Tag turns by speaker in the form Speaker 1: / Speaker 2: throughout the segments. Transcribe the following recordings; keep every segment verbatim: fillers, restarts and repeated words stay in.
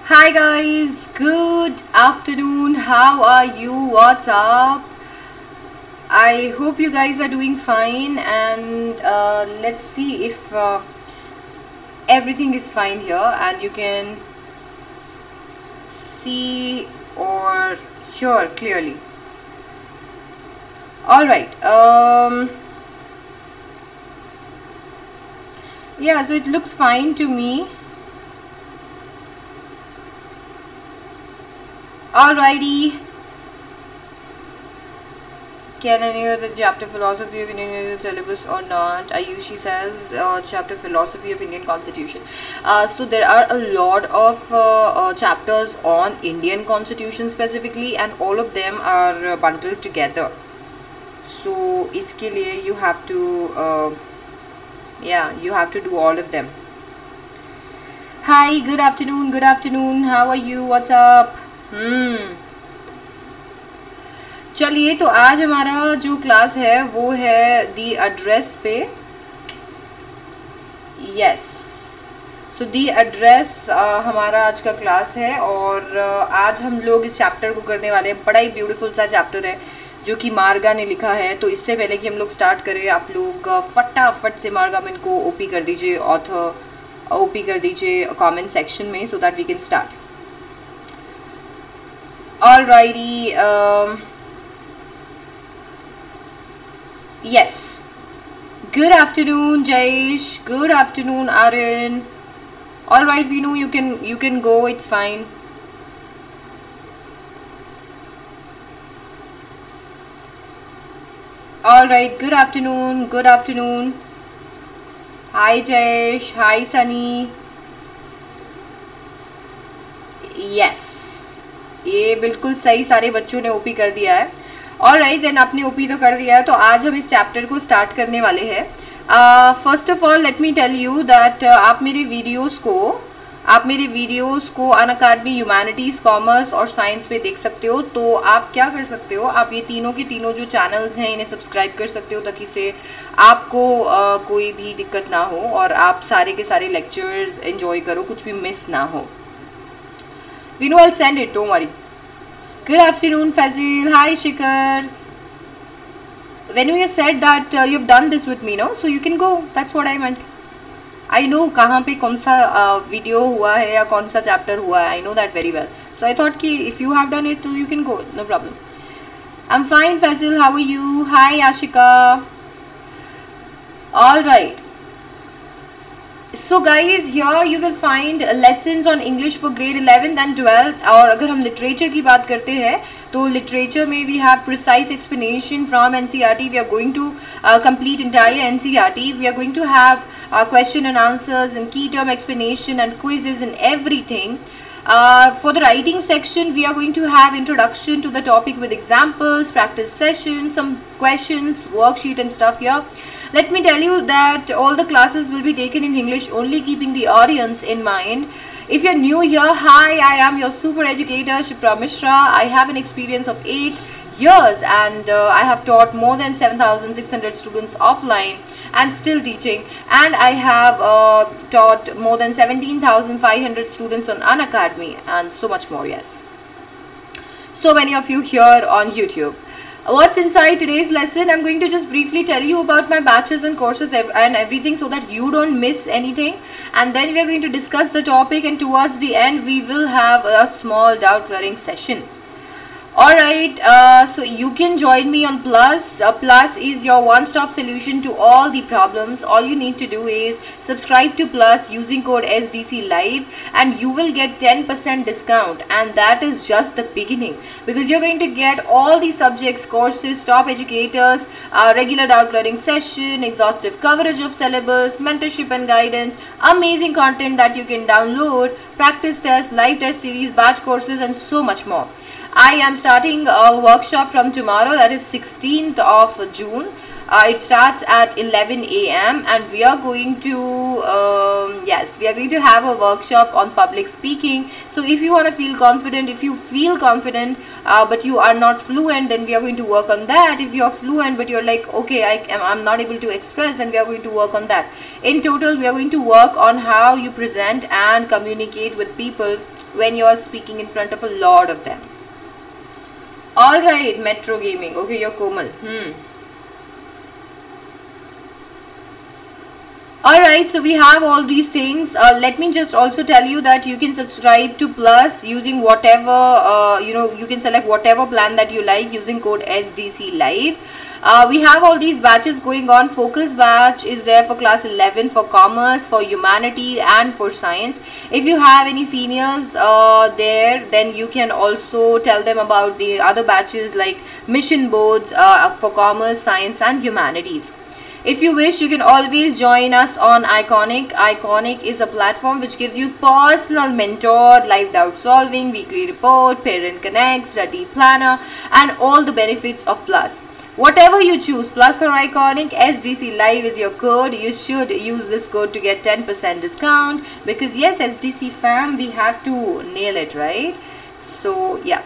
Speaker 1: Hi guys, good afternoon. How are you? What's up? I hope you guys are doing fine, and uh, let's see if uh, everything is fine here and you can see or hear clearly. All right. Um, yeah, so it looks fine to me. Alrighty. Can any of the chapter philosophy of Indian syllabus or not? Ayushi says uh, chapter philosophy of Indian Constitution. Uh, so there are a lot of uh, uh, chapters on Indian Constitution specifically, and all of them are uh, bundled together. So iske liye you have to uh, yeah you have to do all of them. Hi, good afternoon. Good afternoon. How are you? What's up? Hmm. चलिए, तो आज हमारा जो class है वो है the address पे. Yes, so the address हमारा आज का क्लास है, और uh, आज हम लोग इस चैप्टर को करने वाले हैं. बड़ा ही ब्यूटीफुल सा चैप्टर है जो कि मार्गा ने लिखा है. तो इससे पहले कि हम लोग स्टार्ट करें, आप लोग uh, फटाफट से मार्गा में इनको ओपी कर दीजिए, ऑथर ओपी कर दीजिए कमेंट सेक्शन में, so that we can start. Alrighty. Yes. Good afternoon, Jaish. Good afternoon, Arun. All right, Vinu, you can you can go. It's fine. All right. Good afternoon. Good afternoon. Hi, Jaish. Hi, Sunny. Yes. ये बिल्कुल सही, सारे बच्चों ने OP कर दिया है. और राइट देन, आपने ओपी तो कर दिया है, तो आज हम इस चैप्टर को स्टार्ट करने वाले हैं. First of all let me tell you that आप मेरे वीडियोस को आप मेरे वीडियोस को अनअकैडमी ह्यूमैनिटीज़, कॉमर्स और साइंस पे देख सकते हो. तो आप क्या कर सकते हो, आप ये तीनों के तीनों जो चैनल्स हैं इन्हें सब्सक्राइब कर सकते हो, ताकि से आपको uh, कोई भी दिक्कत ना हो और आप सारे के सारे लेक्चर्स एंजॉय करो, कुछ भी मिस ना हो. We know I send it, don't worry. Good afternoon, Fazil. Hi, Shikhar. When you said that uh, you've done this with me, no? So you can go. That's what I meant. I know कहाँ पे कौन सा video हुआ है या कौन सा chapter हुआ है. I know that very well. So I thought कि if you have done it, so you can go. No problem. I'm fine, Fazil. How are you? Hi, Ashika. All right. So guys, here you will find lessons on English for grade eleventh and twelfth. और अगर हम literature की बात करते हैं तो literature में we have precise explanation from N C E R T. We are going to uh, complete entire N C E R T. We are going to have uh, question and answers and key term explanation and quizzes and everything. Uh, for the writing section, we are going to have introduction to the topic with examples, practice sessions, some questions, worksheet and stuff here. Let me tell you that all the classes will be taken in English only, keeping the audience in mind. If you're new here, hi, I am your super educator, Shipra Mishra. I have an experience of eight years and uh, I have taught more than seven thousand six hundred students offline and still teaching. And I have uh, taught more than seventeen thousand five hundred students on Unacademy and so much more, yes. So many of you here on YouTube. What's inside today's lesson? I'm going to just briefly tell you about my batches and courses and everything, so that you don't miss anything, and then we are going to discuss the topic, and towards the end we will have a small doubt clearing session. Alright, uh, so you can join me on Plus. Uh, Plus is your one-stop solution to all the problems. All you need to do is subscribe to Plus using code S D C live and you will get ten percent discount, and that is just the beginning, because you're going to get all the subjects, courses, top educators, uh, regular doubt clearing session, exhaustive coverage of syllabus, mentorship and guidance, amazing content that you can download, practice tests, live test series, batch courses and so much more. I am starting a workshop from tomorrow, that is sixteenth of June. Uh, it starts at eleven A M and we are going to um, yes we are going to have a workshop on public speaking. So if you want to feel confident, if you feel confident uh, but you are not fluent, then we are going to work on that. If you are fluent but you're like, okay, I am I'm not able to express, then we are going to work on that. In total, we are going to work on how you present and communicate with people when you are speaking in front of a lot of them. All right, Metro Gaming. Okay, you're Komal. Hmm. Alright, so we have all these things. Uh, let me just also tell you that you can subscribe to Plus using whatever, uh, you know, you can select whatever plan that you like using code S D C Live. Uh, we have all these batches going on. Focus batch is there for class eleven, for commerce, for humanity and for science. If you have any seniors uh, there, then you can also tell them about the other batches like mission boards uh, for commerce, science and humanities. If you wish, you can always join us on Iconic. Iconic is a platform which gives you personal mentor, live doubt solving, weekly report, parent connect, study planner and all the benefits of Plus. Whatever you choose, Plus or Iconic, S D C Live is your code. You should use this code to get ten percent discount because yes, S D C fam, we have to nail it, right? So yeah.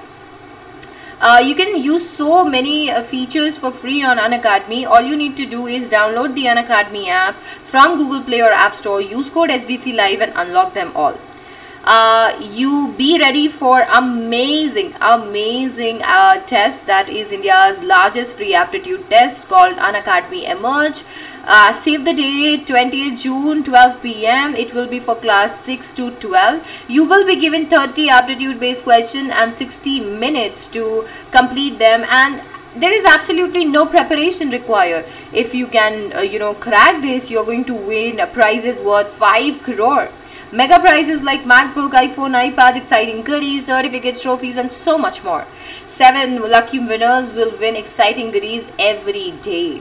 Speaker 1: Uh, you can use so many uh, features for free on Unacademy. All you need to do is download the Unacademy app from Google Play or App Store, use code S D C Live and unlock them all. Uh, you be ready for amazing, amazing uh, test that is India's largest free aptitude test called Unacademy Emerge. Uh, save the date, twentieth June, twelve p m It will be for class six to twelve. You will be given thirty aptitude based questions and sixty minutes to complete them, and there is absolutely no preparation required. If you can, uh, you know, crack this, you're going to win prizes worth five crore. Mega prizes like MacBook, iPhone, iPad, exciting goodies, certificates, trophies and so much more. Seven lucky winners will win exciting goodies every day.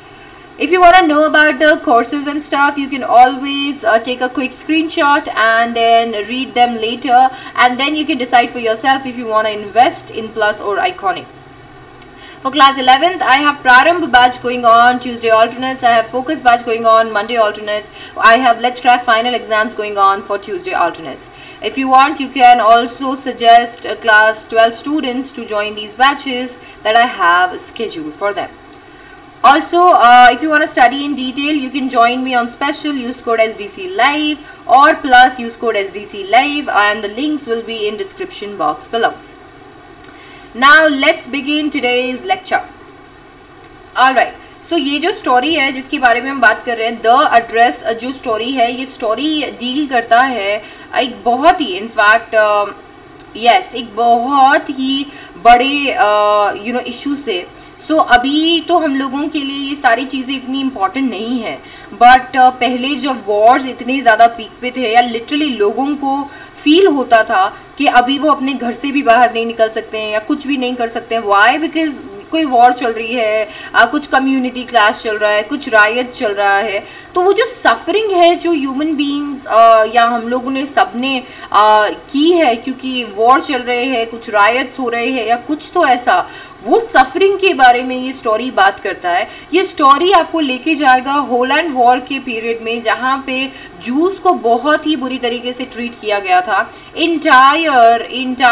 Speaker 1: If you want to know about the courses and stuff, you can always uh, take a quick screenshot and then read them later, and then you can decide for yourself if you want to invest in Plus or Iconic. For class eleventh, I have Prarambh batch going on, Tuesday alternates. I have Focus batch going on, Monday alternates. I have Let's Crack final exams going on for Tuesday alternates. If you want, you can also suggest uh, class twelve students to join these batches that I have scheduled for them. Also, uh, if you want to study in detail, you can join me on special, use code S D C Live, or Plus, use code S D C Live, and the links will be in description box below. Now let's begin today's lecture. Alright, so ये जो story है जिसके बारे में हम बात कर रहे हैं, द एड्रेस जो स्टोरी है, ये स्टोरी डील करता है एक बहुत ही इनफैक्ट यस एक बहुत ही बड़े यू नो इशू से. सो so, अभी तो हम लोगों के लिए ये सारी चीज़ें इतनी इम्पॉर्टेंट नहीं है, बट uh, पहले जब वॉर्स इतने ज़्यादा पीक पे थे या लिटरली लोगों को फील होता था कि अभी वो अपने घर से भी बाहर नहीं निकल सकते हैं या कुछ भी नहीं कर सकते हैं. वाई? बिकॉज कोई वॉर चल रही है, आ, कुछ कम्युनिटी क्लैश चल रहा है, कुछ रायत चल रहा है. तो वो जो सफरिंग है जो ह्यूमन बीइंग्स या हम लोगों ने सबने की है क्योंकि वॉर चल रहे हैं, कुछ रायट्स हो रहे हैं या कुछ तो ऐसा, वो सफरिंग के बारे में ये स्टोरी बात करता है. ये स्टोरी आपको लेके जाएगा होलैंड वॉर के पीरियड में जहाँ पे जूस को बहुत ही बुरी तरीके से ट्रीट किया गया था. Entire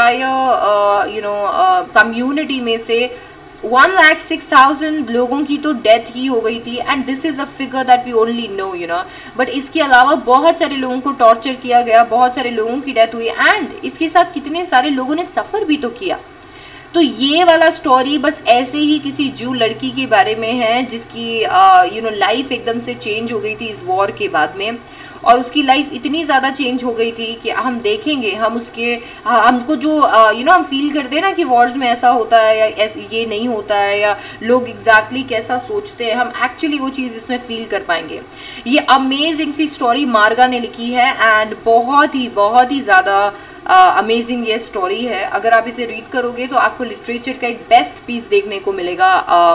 Speaker 1: entire you know community में से वन लाख सिक्स थाउजेंड लोगों की तो डेथ ही हो गई थी, and this is a figure that we only know you know. But इसके अलावा बहुत सारे लोगों को टॉर्चर किया गया, बहुत सारे लोगों की डेथ हुई, एंड इसके साथ कितने सारे लोगों ने सफ़र भी तो किया. तो ये वाला स्टोरी बस ऐसे ही किसी जू लड़की के बारे में है जिसकी यू नो लाइफ एकदम से चेंज हो गई थी इस वॉर के बाद में, और उसकी लाइफ इतनी ज़्यादा चेंज हो गई थी कि हम देखेंगे, हम उसके हमको जो यू नो हम फील करते हैं ना कि वॉर्स में ऐसा होता है या ये नहीं होता है या लोग एग्जैक्टली exactly कैसा सोचते हैं, हम एक्चुअली वो चीज़ इसमें फील कर पाएंगे. ये अमेजिंग सी स्टोरी मार्गा ने लिखी है एंड बहुत ही बहुत ही ज़्यादा अमेजिंग uh, ये स्टोरी है. अगर आप इसे रीड करोगे तो आपको लिटरेचर का एक बेस्ट पीस देखने को मिलेगा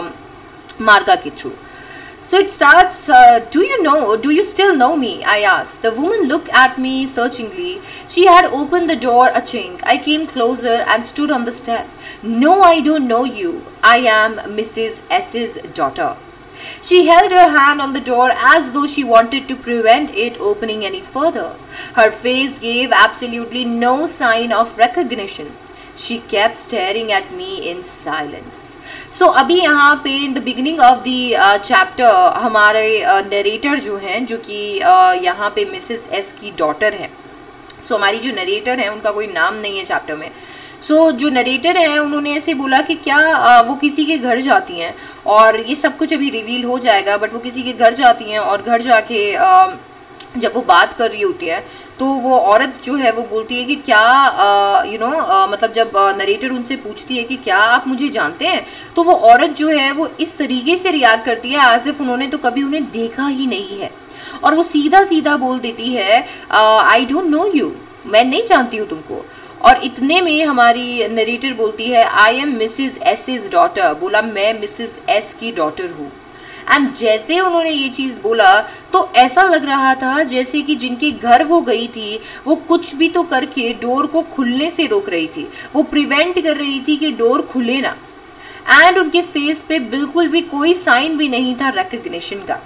Speaker 1: मार्गा के through. So it starts, uh, do you know, do you still know me? I asked. The woman looked at me searchingly. She had opened the door a chink. I came closer and stood on the step. No, I don't know you. I am Missus S's daughter. She held her hand on the door as though she wanted to prevent it opening any further. Her face gave absolutely no sign of recognition. She kept staring at me in silence. So so, अभी यहाँ पे in the beginning of the chapter हमारे narrator uh, जो हैं जो कि uh, यहाँ पे मिसेस एस की डॉटर हैं. सो so, हमारी जो नरेटर है उनका कोई नाम नहीं है चैप्टर में। सो so, जो नरेटर है उन्होंने ऐसे बोला कि क्या आ, वो किसी के घर जाती हैं, और ये सब कुछ अभी रिवील हो जाएगा, बट वो किसी के घर जाती हैं और घर जाके आ, जब वो बात कर रही होती है तो वो औरत जो है वो बोलती है कि क्या यू नो मतलब जब नरेटर उनसे पूछती है कि क्या आप मुझे जानते हैं, तो वो औरत जो है वो इस तरीके से रिएक्ट करती है एज इफ उन्होंने तो कभी उन्हें देखा ही नहीं है, और वो सीधा सीधा बोल देती है आई डोंट नो यू, मैं नहीं जानती हूँ तुमको। और इतने में हमारी नरेटर बोलती है I am Mrs S is daughter, बोला मैं मिसेज एस की डॉटर हूँ। एंड जैसे उन्होंने ये चीज़ बोला तो ऐसा लग रहा था जैसे कि जिनके घर वो गई थी वो कुछ भी तो करके डोर को खुलने से रोक रही थी, वो प्रिवेंट कर रही थी कि डोर खुले ना। एंड उनके फेस पे बिल्कुल भी कोई साइन भी नहीं था रिकग्निशन का।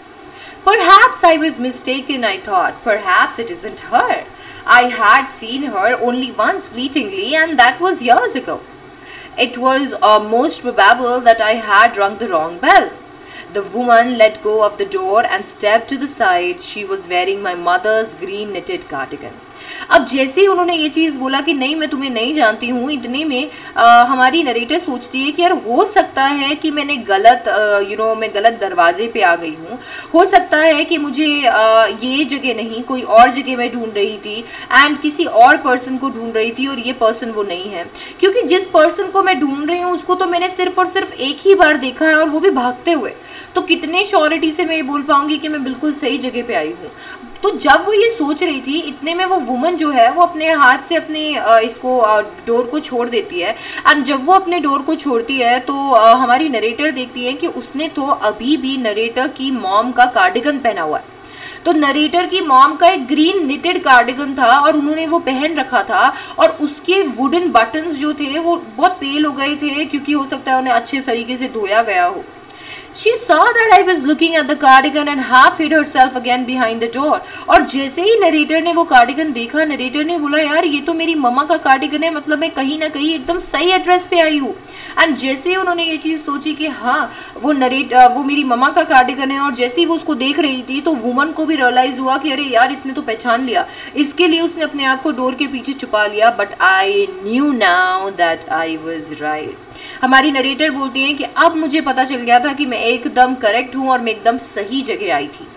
Speaker 1: Perhaps I was mistaken, I thought. Perhaps it isn't her. I had seen her only once fleetingly, and that was years ago. It was uh, most probable that I had rung the wrong bell. The woman let go of the door and stepped to the side. She was wearing my mother's green knitted cardigan. अब जैसे ही उन्होंने ये चीज़ बोला कि नहीं मैं तुम्हें नहीं जानती हूँ, इतने में आ, हमारी नरेटर सोचती है कि यार हो सकता है कि मैंने गलत यू नो मैं गलत दरवाजे पे आ गई हूँ, हो सकता है कि मुझे आ, ये जगह नहीं कोई और जगह मैं ढूंढ रही थी एंड किसी और पर्सन को ढूंढ रही थी और ये पर्सन वो नहीं है, क्योंकि जिस पर्सन को मैं ढूंढ रही हूँ उसको तो मैंने सिर्फ और सिर्फ एक ही बार देखा है और वो भी भागते हुए, तो कितने श्योरिटी से मैं ये बोल पाऊंगी कि मैं बिल्कुल सही जगह पे आई हूँ। तो जब वो ये सोच रही थी इतने में वो वुमन जो है वो अपने हाथ से अपने इसको डोर को छोड़ देती है, एंड जब वो अपने डोर को छोड़ती है तो हमारी नरेटर देखती है कि उसने तो अभी भी नरेटर की मॉम का कार्डिगन पहना हुआ है। तो नरेटर की मॉम का एक ग्रीन निटेड कार्डिगन था और उन्होंने वो पहन रखा था, और उसके वुडन बटन्स जो थे वो बहुत पेल हो गए थे क्योंकि हो सकता है उन्हें अच्छे तरीके से धोया गया हो। She saw that I was looking at the cardigan and half hid herself again behind the door. और जैसे ही नरेटर ने वो कार्डिगन देखा, नरेटर ने बोला यार ये तो मेरी मम्मा का कार्डिगन है, मतलब मैं कहीं ना कहीं एकदम सही एड्रेस पे आई हूँ। एंड जैसे ही उन्होंने ये चीज़ सोची कि हाँ वो नरेट वो मेरी मम्मा का कार्डिगन है, और जैसे ही वो उसको देख रही थी तो वुमन को भी रियलाइज़ हुआ कि अरे यार इसने तो पहचान लिया, इसके लिए उसने अपने आप को डोर के पीछे छुपा लिया। But I knew now that I was right. हमारी नरेटर बोलती हैं कि अब मुझे पता चल गया था कि मैं एकदम करेक्ट हूँ और मैं एकदम सही जगह आई थी।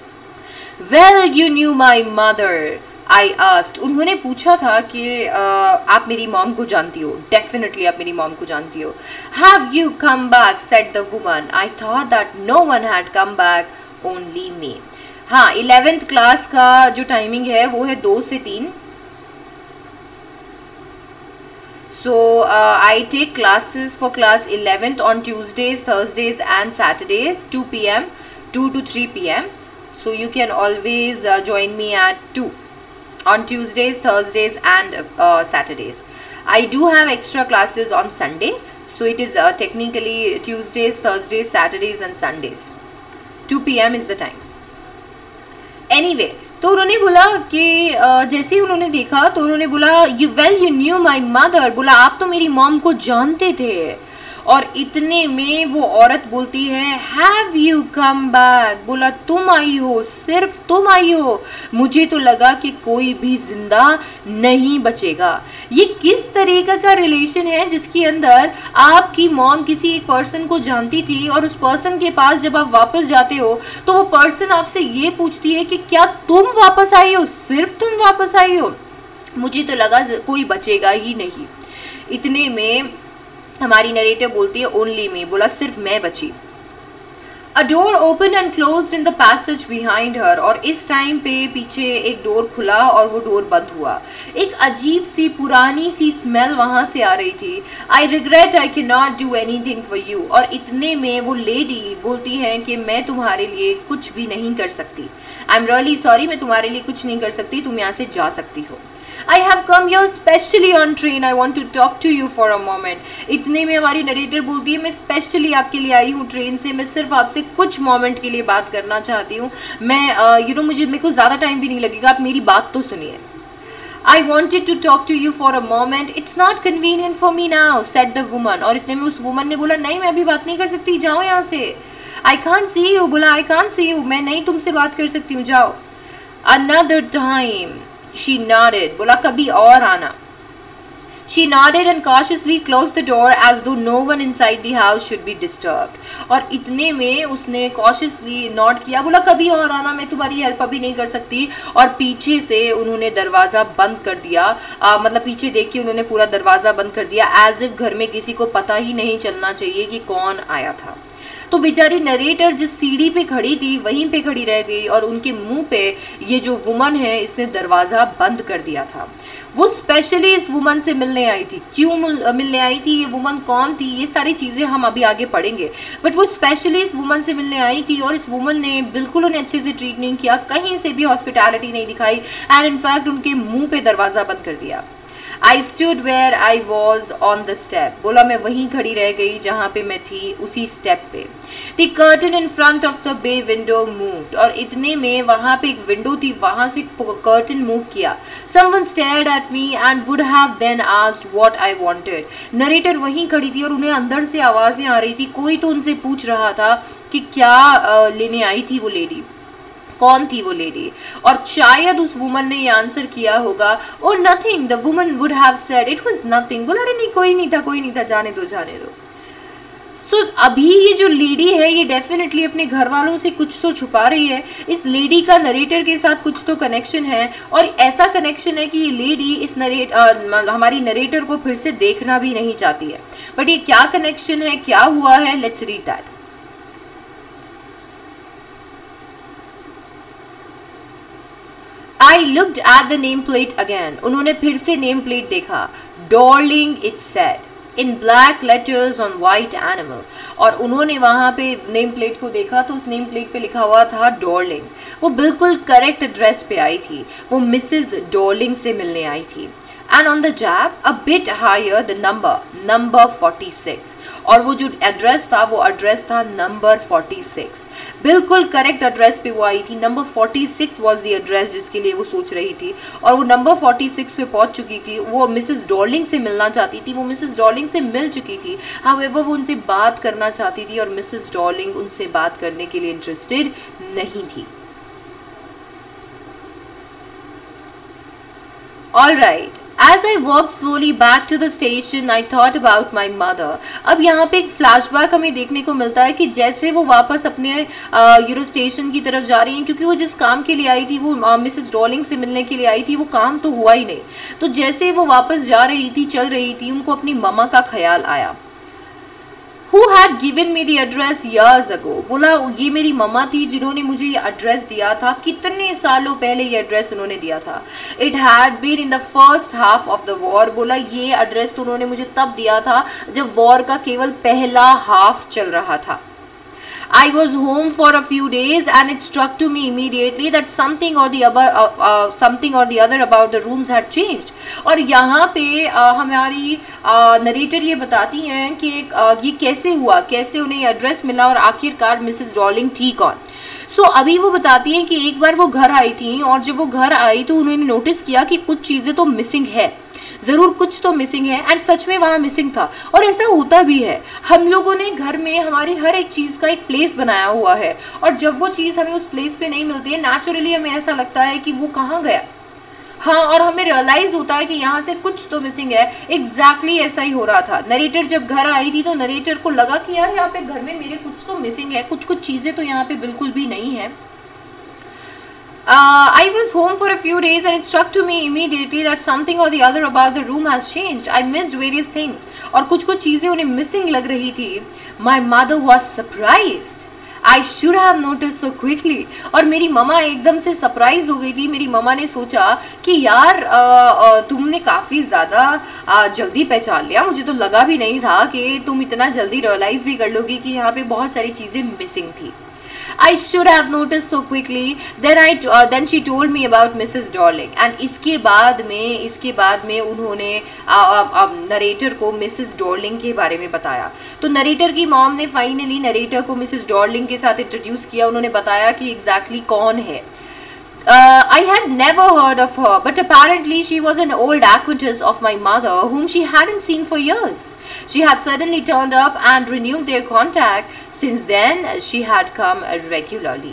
Speaker 1: Well you knew my mother I asked. उन्होंने पूछा था कि uh, आप मेरी मॉम को जानती हो? डेफिनेटली आप मेरी मॉम को जानती हो। Have you come back said the woman. I thought that no one had come back, only me. हाँ, इलेवेंथ क्लास का जो टाइमिंग है वो है दो से तीन। So uh, I take classes for class eleventh on Tuesdays, Thursdays and Saturdays, two p m two to three p m So you can always uh, join me at two on Tuesdays, Thursdays and uh, Saturdays. I do have extra classes on Sunday, so it is uh, technically Tuesdays, Thursdays, Saturdays and Sundays. two p m is the time. Anyway, तो उन्होंने बोला कि जैसे ही उन्होंने देखा तो उन्होंने बोला you well you knew my mother. बोला आप तो मेरी मॉम को जानते थे। और इतने में वो औरत बोलती है हैव यू कम बैक। बोला तुम आई हो, सिर्फ तुम आई हो, मुझे तो लगा कि कोई भी जिंदा नहीं बचेगा। ये किस तरीके का रिलेशन है जिसके अंदर आपकी मॉम किसी एक पर्सन को जानती थी और उस पर्सन के पास जब आप वापस जाते हो तो वो पर्सन आपसे ये पूछती है कि क्या तुम वापस आई हो, सिर्फ तुम वापस आई हो, मुझे तो लगा कोई बचेगा ही नहीं। इतने में हमारी नरेटर बोलती है ओनली मी। बोला सिर्फ मैं बची। A door open and closed in the passage behind her. और इस टाइम पे पीछे एक डोर खुला और वो डोर बंद हुआ। एक अजीब सी पुरानी सी स्मेल वहाँ से आ रही थी। I regret I can not do anything for you. और इतने में वो लेडी बोलती है कि मैं तुम्हारे लिए कुछ भी नहीं कर सकती। आई एम रियली सॉरी, मैं तुम्हारे लिए कुछ नहीं कर सकती, तुम यहाँ से जा सकती हो। I have come here specially on train. I want to talk to you for a moment. इतने में हमारी नरेटर बोलती है मैं स्पेशली आपके लिए आई हूँ ट्रेन से, मैं सिर्फ आपसे कुछ मोमेंट के लिए बात करना चाहती हूँ। मैं यू नो मुझे मेरे को ज़्यादा टाइम भी नहीं लगेगा, आप मेरी बात तो सुनिए। I wanted to talk to you for a moment. It's not convenient for me now, said the woman. और इतने में उस वुमन ने बोला नहीं मैं अभी बात नहीं कर सकती, जाओ यहाँ से। I can't see you। बोला I can't see you, मैं नहीं तुमसे बात कर सकती हूँ, जाओ। Another time She nodded. बोला कभी और आना. She nodded and cautiously closed the door as though no one inside the house should be disturbed. और इतने में उसने cautiously nod किया, बोला कभी और आना, मैं तुम्हारी हेल्प अभी नहीं कर सकती. और पीछे से उन्होंने दरवाज़ा बंद कर दिया. आ, मतलब पीछे देख के उन्होंने पूरा दरवाज़ा बंद कर दिया, एज इफ घर में किसी को पता ही नहीं चलना चाहिए कि कौन आया था. तो बेचारी नरेटर जिस सीढ़ी पे खड़ी थी वहीं पे खड़ी रह गई और उनके मुंह पे ये जो वुमन है इसने दरवाज़ा बंद कर दिया था. वो स्पेशली इस वुमन से मिलने आई थी. क्यों मिलने आई थी, ये वुमन कौन थी, ये सारी चीज़ें हम अभी आगे पढ़ेंगे. बट वो स्पेशली इस वुमन से मिलने आई थी और इस वुमन ने बिल्कुल उन्हें अच्छे से ट्रीट नहीं किया, कहीं से भी हॉस्पिटैलिटी नहीं दिखाई एंड इनफैक्ट उनके मुंह पे दरवाज़ा बंद कर दिया. I stood where I was on the step. बोला मैं वहीं खड़ी रह गई जहाँ पे मैं थी, उसी स्टेप पे. The curtain in front of the bay window moved. और इतने में वहाँ पे एक विंडो थी, वहाँ से कर्टन मूव किया. Someone stared at me and would have then asked what I wanted. Narrator वहीं खड़ी थी और उन्हें अंदर से आवाज़ें आ रही थी, कोई तो उनसे पूछ रहा था कि क्या लेने आई थी वो लेडी, कौन थी वो लेडी. और शायद उस वुमन ने ये आंसर किया होगा, oh nothing. The woman would have said it was nothing. बोला अरे नहीं कोई नहीं था, कोई नहीं था, जाने दो जाने दो. सो so, अभी ये जो लेडी है ये डेफिनेटली अपने घर वालों से कुछ तो छुपा रही है. इस लेडी का नरेटर के साथ कुछ तो कनेक्शन है और ऐसा कनेक्शन है कि ये लेडी इस नरेट हमारी नरेटर को फिर से देखना भी नहीं चाहती है. बट ये क्या कनेक्शन है, क्या हुआ है, let's read that. I looked at the name plate again. उन्होंने फिर से नेम प्लेट देखा. Darling it said in black letters on white animal. और उन्होंने वहाँ पे नेम प्लेट को देखा तो उस नेम प्लेट पे लिखा हुआ था डॉर्लिंग. वो बिल्कुल करेक्ट एड्रेस पे आई थी, वो मिसेस डॉर्लिंग से मिलने आई थी. And on the jab a bit higher the number number forty-six. और वो जो एड्रेस था वो एड्रेस था नंबर forty-six. बिल्कुल करेक्ट एड्रेस पे वो आई थी. Number forty-six was the address जिसके लिए वो सोच रही थी और वो नंबर forty-six पे पहुंच चुकी थी. वो मिसेस डॉर्लिंग से मिलना चाहती थी, वो मिसेस डॉर्लिंग से मिल चुकी थी. हाउएवर वो उनसे बात करना चाहती थी और मिसेस डॉर्लिंग उनसे बात करने के लिए इंटरेस्टेड नहीं थी. All right. As I walked slowly back to the station, I thought about my mother. अब यहाँ पे एक फ्लैशबैक हमें देखने को मिलता है कि जैसे वो वापस अपने यूरो स्टेशन की तरफ जा रही हैं, क्योंकि वो जिस काम के लिए आई थी, वो मिसेस डॉर्लिंग से मिलने के लिए आई थी, वो काम तो हुआ ही नहीं. तो जैसे वो वापस जा रही थी, चल रही थी, उनको अपनी मम्मा का ख्याल आया. Who had given me the address years ago? बोला ये मेरी मम्मा थी जिन्होंने मुझे ये एड्रेस दिया था. कितने सालों पहले ये एड्रेस उन्होंने दिया था. It had been in the first half of the war. बोला ये एड्रेस तो उन्होंने मुझे तब दिया था जब वॉर का केवल पहला हाफ चल रहा था. I was home for a few days and it struck to me immediately that something or the other uh, uh, something or the other about the rooms had changed. और यहाँ पे uh, हमारी narrator uh, ये बताती हैं कि uh, ये कैसे हुआ, कैसे उन्हें एड्रेस मिला और आखिरकार मिसेस डॉर्लिंग थी कौन. सो so, अभी वो बताती हैं कि एक बार वो घर आई थी और जब वो घर आई तो उन्होंने नोटिस किया कि कुछ चीज़ें तो मिसिंग है, ज़रूर कुछ तो मिसिंग है. एंड सच में वहाँ मिसिंग था और ऐसा होता भी है. हम लोगों ने घर में हमारी हर एक चीज़ का एक प्लेस बनाया हुआ है और जब वो चीज़ हमें उस प्लेस पे नहीं मिलती है, नेचुरली हमें ऐसा लगता है कि वो कहाँ गया. हाँ, और हमें रियलाइज़ होता है कि यहाँ से कुछ तो मिसिंग है. एग्जैक्टली ऐसा ही हो रहा था. नरेटर जब घर आई थी तो नरेटर को लगा कि यार यहाँ पे घर में मेरे कुछ तो मिसिंग है, कुछ कुछ चीज़ें तो यहाँ पे बिल्कुल भी नहीं है. Uh, I was home for a few days and it struck to me immediately that something or the other about the room has changed. I missed various things. और कुछ कुछ चीज़ें उन्हें मिसिंग लग रही थी. My mother was surprised. I should have noticed so quickly. और मेरी ममा एकदम से सरप्राइज हो गई थी. मेरी ममा ने सोचा कि यार आ, आ, तुमने काफ़ी ज़्यादा जल्दी पहचान लिया. मुझे तो लगा भी नहीं था कि तुम इतना जल्दी रियलाइज़ भी कर लोगी कि यहाँ पे बहुत सारी चीज़ें मिसिंग थी. I should have noticed so quickly. Then I uh, then she told me about Missus Darling. And इसके बाद में इसके बाद में उन्होंने नरेटर को मिसेस डॉर्लिंग के बारे में बताया. तो नरेटर की मॉम ने फाइनली नरेटर को मिसेस डॉर्लिंग के साथ इंट्रोड्यूस किया. उन्होंने बताया कि एग्जैक्टली exactly कौन है. Uh, I had never heard of her, but apparently she was an old acquaintance of my mother whom she hadn't seen for years. She had suddenly turned up and renewed their contact. Since then, she had come regularly.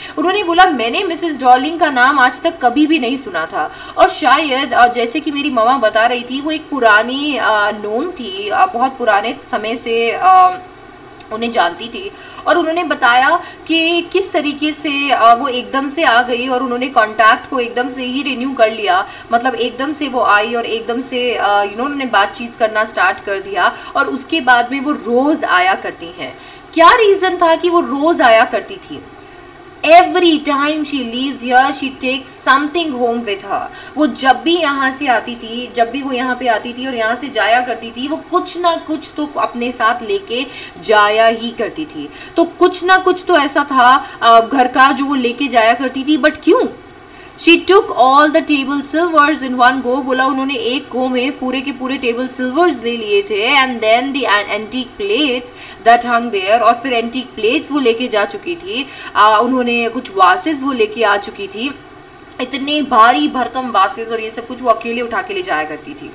Speaker 1: उन्होंने बोला मैंने Mrs Darling का नाम आज तक कभी भी नहीं सुना था, और शायद जैसे कि मेरी ममा बता रही थी वो एक पुरानी नोन थी, बहुत पुराने समय से आ, उन्हें जानती थी, और उन्होंने बताया कि किस तरीके से वो एकदम से आ गई और उन्होंने कांटेक्ट को एकदम से ही रिन्यू कर लिया, मतलब एकदम से वो आई और एकदम से यू नो उन्होंने बातचीत करना स्टार्ट कर दिया, और उसके बाद में वो रोज़ आया करती हैं। क्या रीज़न था कि वो रोज़ आया करती थी? Every time she leaves here, she takes something home with her. वो जब भी यहाँ से आती थी, जब भी वो यहाँ पे आती थी और यहाँ से जाया करती थी, वो कुछ ना कुछ तो अपने साथ लेके जाया ही करती थी। तो कुछ ना कुछ तो ऐसा था घर का जो वो लेके जाया करती थी, बट क्यों? She took all the table silvers in one go. बोला उन्होंने एक गो में पूरे के पूरे टेबल सिल्वर्स ले लिए थे, and then the antique plates that hung there, और फिर antique plates वो लेके जा चुकी थी, आ, उन्होंने कुछ वासेस वो लेके आ चुकी थी, इतने भारी भरकम वासेस और ये सब कुछ वो अकेले उठा के ले जाया करती थी।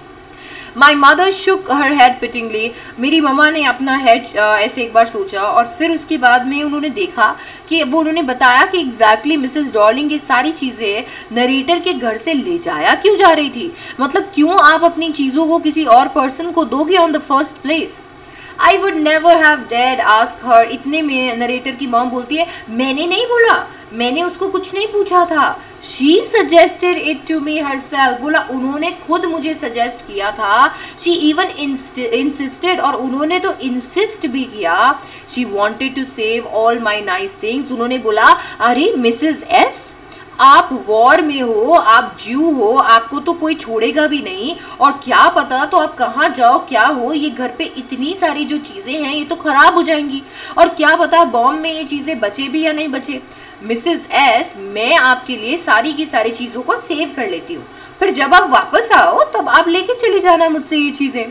Speaker 1: My mother Shuk her head पिटिंगली, मेरी ममा ने अपना हेड ऐसे एक बार सोचा, और फिर उसके बाद में उन्होंने देखा कि वो उन्होंने बताया कि एग्जैक्टली मिसेस डॉर्लिंग ये सारी चीज़ें नरेटर के घर से ले जाया क्यों जा रही थी, मतलब क्यों आप अपनी चीज़ों को किसी और पर्सन को दोगे on the first place. I would never have डेड आस्क हर। इतने में नरेटर की मॉम बोलती है मैंने नहीं बोला, मैंने उसको कुछ नहीं पूछा था, she suggested it to me herself. बोला उन्होंने खुद मुझे सजेस्ट किया था, शी इवन इंसिस्टेड, और उन्होंने तो इंसिस्ट भी किया, she wanted to save all my nice things. उन्होंने बोला अरे मिसेज एस आप वॉर में हो, आप ज्यू हो, आपको तो कोई छोड़ेगा भी नहीं, और क्या पता तो आप कहाँ जाओ क्या हो, ये घर पे इतनी सारी जो चीज़ें हैं ये तो ख़राब हो जाएंगी, और क्या पता बॉम्ब में ये चीज़ें बचे भी या नहीं बचे। मिसेस एस मैं आपके लिए सारी की सारी चीज़ों को सेव कर लेती हूँ, फिर जब आप वापस आओ तब आप लेके चले जाना मुझसे ये चीज़ें।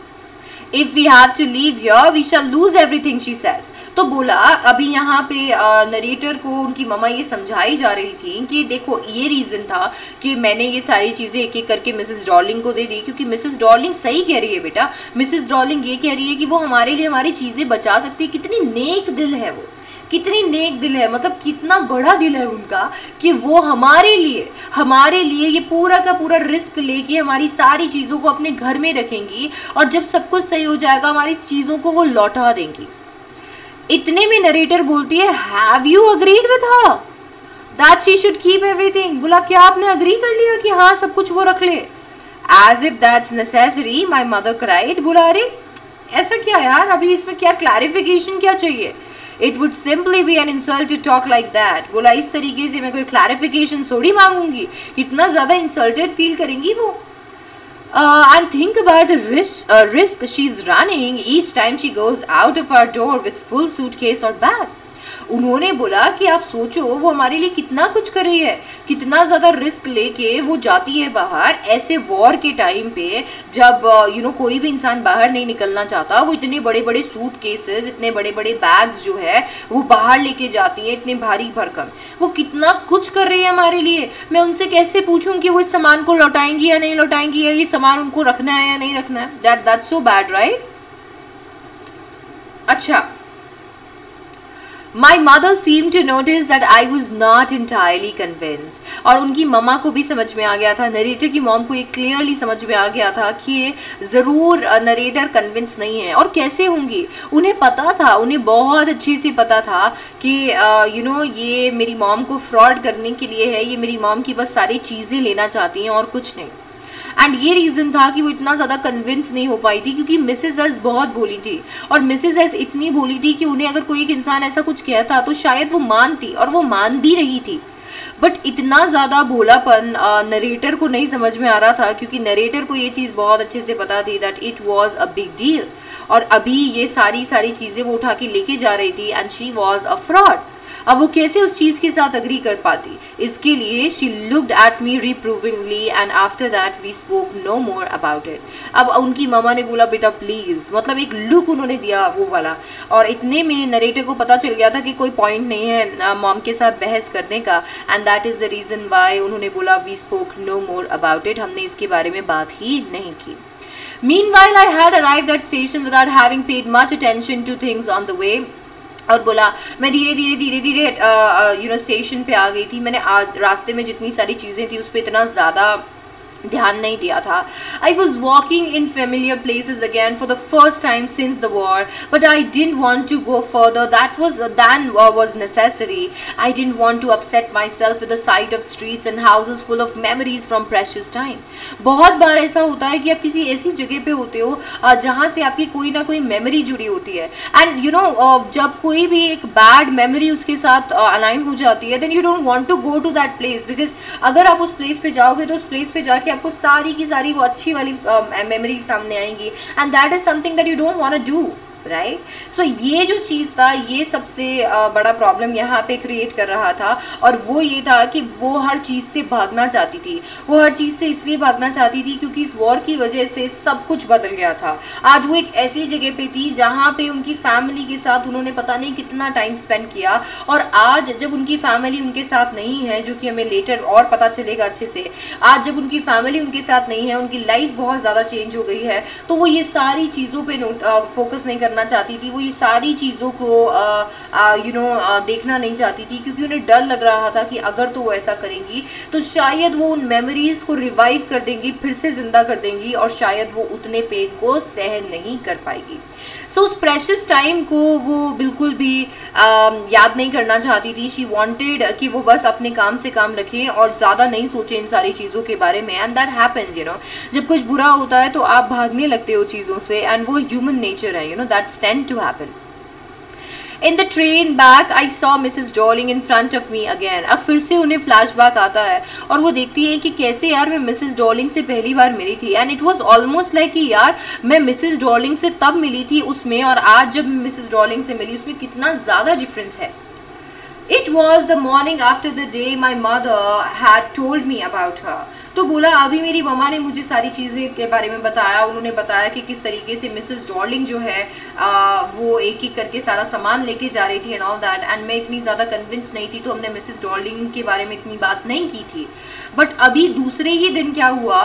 Speaker 1: If we have to leave here, we shall lose everything, she says. तो बोला अभी यहाँ पे नरेटर को उनकी ममा ये समझाई जा रही थी कि देखो ये रीज़न था कि मैंने ये सारी चीज़ें एक एक करके मिसेस डॉर्लिंग को दे दी, क्योंकि मिसेस डॉर्लिंग सही कह रही है बेटा, मिसेस डॉर्लिंग ये कह रही है कि वो हमारे लिए हमारी चीज़ें बचा सकती है। कितनी नेक दिल है वो, कितनी नेक दिल है, मतलब कितना बड़ा दिल है उनका कि वो हमारे लिए हमारे लिए ये पूरा का पूरा रिस्क लेके हमारी सारी चीज़ों को अपने घर में रखेंगी, और जब सब कुछ सही हो जाएगा हमारी चीज़ों को वो लौटा देंगी। इतने में नरेटर बोलती है have you agreed with her that she should keep everything. बोला क्या आपने अग्री कर लिया कि हाँ सब कुछ वो रख ले। As if that's necessary my mother cried. बोला अरे ऐसा क्या यार, अभी इसमें क्या क्लैरिफिकेशन क्या चाहिए, it would simply be an insult to talk like that. बोला इस तरीके से मैं कोई क्लैरिफिकेशन थोड़ी मांगूंगी, इतना ज़्यादा इंसल्टेड फील करेंगी वो। And think about the risk she is running each time she goes out of our door with full suitcase और बैग। उन्होंने बोला कि आप सोचो वो हमारे लिए कितना कुछ कर रही है, कितना ज़्यादा रिस्क लेके वो जाती है बाहर ऐसे वॉर के टाइम पे, जब यू नो कोई भी इंसान बाहर नहीं निकलना चाहता, वो इतने बड़े बड़े सूट केसेस, इतने बड़े बड़े बैग्स जो है वो बाहर लेके जाती है, इतने भारी भरकम, वो कितना कुछ कर रही है हमारे लिए। मैं उनसे कैसे पूछूं कि वो इस सामान को लौटाएंगी या नहीं लौटाएंगी, या ये सामान उनको रखना है या नहीं रखना है। That that's so bad right. अच्छा, My mother seemed to notice that I was not entirely convinced. और उनकी ममा को भी समझ में आ गया था, नरेटर की मॉम को एक क्लियरली समझ में आ गया था कि ये ज़रूर नरेटर कन्विंस नहीं है। और कैसे होंगी, उन्हें पता था, उन्हें बहुत अच्छे से पता था कि यू नो ये मेरी मॉम को फ्रॉड करने के लिए है, ये मेरी मॉम की बस सारी चीज़ें लेना चाहती हैं और कुछ नहीं। एंड ये रीज़न था कि वो इतना ज़्यादा कन्विंस नहीं हो पाई थी, क्योंकि मिसेस एस बहुत भोली थी, और मिसेस एस इतनी भोली थी कि उन्हें अगर कोई एक इंसान ऐसा कुछ कहता तो शायद वो मानती, और वो मान भी रही थी। बट इतना ज़्यादा भोलापन नरेटर को नहीं समझ में आ रहा था, क्योंकि नरेटर को ये चीज़ बहुत अच्छे से पता थी that it was a big deal, और अभी ये सारी सारी चीज़ें वो उठा के लेके जा रही थी, and she was a fraud. अब वो कैसे उस चीज़ के साथ अग्री कर पाती, इसके लिए she looked at me reprovingly, and after that we spoke no more about it. अब उनकी मामा ने बोला बेटा प्लीज़, मतलब एक लुक उन्होंने दिया वो वाला, और इतने में नरेटर को पता चल गया था कि कोई पॉइंट नहीं है मॉम के साथ बहस करने का, and that is the reason why उन्होंने बोला we spoke no more about it, हमने इसके बारे में बात ही नहीं की। Meanwhile, I had arrived at station without having paid much attention to things on the way. और बोला मैं धीरे धीरे धीरे धीरे यू नो स्टेशन पे आ गई थी। मैंने आज रास्ते में जितनी सारी चीज़ें थी उस पर इतना ज़्यादा ध्यान नहीं दिया था। I was walking in familiar places again for the first time since the war, but I didn't want to go further that was than was necessary. I didn't want to upset myself with the sight of streets and houses full of memories from precious time. बहुत बार ऐसा होता है कि आप किसी ऐसी जगह पे होते हो जहाँ से आपकी कोई ना कोई मेमोरी जुड़ी होती है, एंड यू नो जब कोई भी एक बैड मेमोरी उसके साथ अलाइन हो जाती है, then you don't want to go to that place, because अगर आप उस प्लेस पे जाओगे तो उस प्लेस पे जाके आपको सारी की सारी वो अच्छी वाली मेमोरीज सामने आएंगी, and that is something that you don't want to do, right. So ये जो चीज़ था ये सबसे uh, बड़ा प्रॉब्लम यहाँ पे क्रिएट कर रहा था, और वो ये था कि वो हर चीज़ से भागना चाहती थी। वो हर चीज़ से इसलिए भागना चाहती थी क्योंकि इस वॉर की वजह से सब कुछ बदल गया था। आज वो एक ऐसी जगह पे थी जहाँ पे उनकी फैमिली के साथ उन्होंने पता नहीं कितना टाइम स्पेंड किया, और आज जब उनकी फैमिली उनके साथ नहीं है, जो कि हमें लेटर और पता चलेगा अच्छे से, आज जब उनकी फैमिली उनके साथ नहीं है, उनकी लाइफ बहुत ज़्यादा चेंज हो गई है, तो वो ये सारी चीज़ों पर फोकस नहीं करना चाहती थी। वो ये सारी चीज़ों को यू नो देखना नहीं चाहती थी, क्योंकि उन्हें डर लग रहा था कि अगर तो वो ऐसा करेंगी तो शायद वो उन मेमोरीज़ को रिवाइव कर देंगी, फिर से ज़िंदा कर देंगी, और शायद वो उतने पेन को सहन नहीं कर पाएगी। सो so, उस प्रेशियस टाइम को वो बिल्कुल भी आ, याद नहीं करना चाहती थी। शी वांटेड कि वो बस अपने काम से काम रखें और ज़्यादा नहीं सोचें इन सारी चीज़ों के बारे में, and that happens, you know. जब कुछ बुरा होता है तो आप भागने लगते हो चीज़ों से, एंड वो ह्यूमन नेचर है, you know, that's tend to happen. In the train back I saw Mrs Darling in front of me again. अब फिर से उन्हें फ्लैशबैक आता है और वो देखती है कि कैसे यार मैं मिसेस डॉर्लिंग से पहली बार मिली थी, and it was almost like कि यार मैं मिसेस डॉर्लिंग से तब मिली थी उसमें, और आज जब मैं मिसेस डॉर्लिंग से मिली उसमें कितना ज़्यादा डिफरेंस है। It was the morning after the day my mother had told me about her. तो बोला अभी मेरी मम्मा ने मुझे सारी चीज़ें के बारे में बताया। उन्होंने बताया कि किस तरीके से मिसेस डॉर्लिंग जो है आ, वो एक एक करके सारा सामान लेके जा रही थी एंड ऑल दैट, एंड मैं इतनी ज़्यादा कन्विंस नहीं थी, तो हमने मिसेस डॉर्लिंग के बारे में इतनी बात नहीं की थी। बट अभी दूसरे ही दिन क्या हुआ,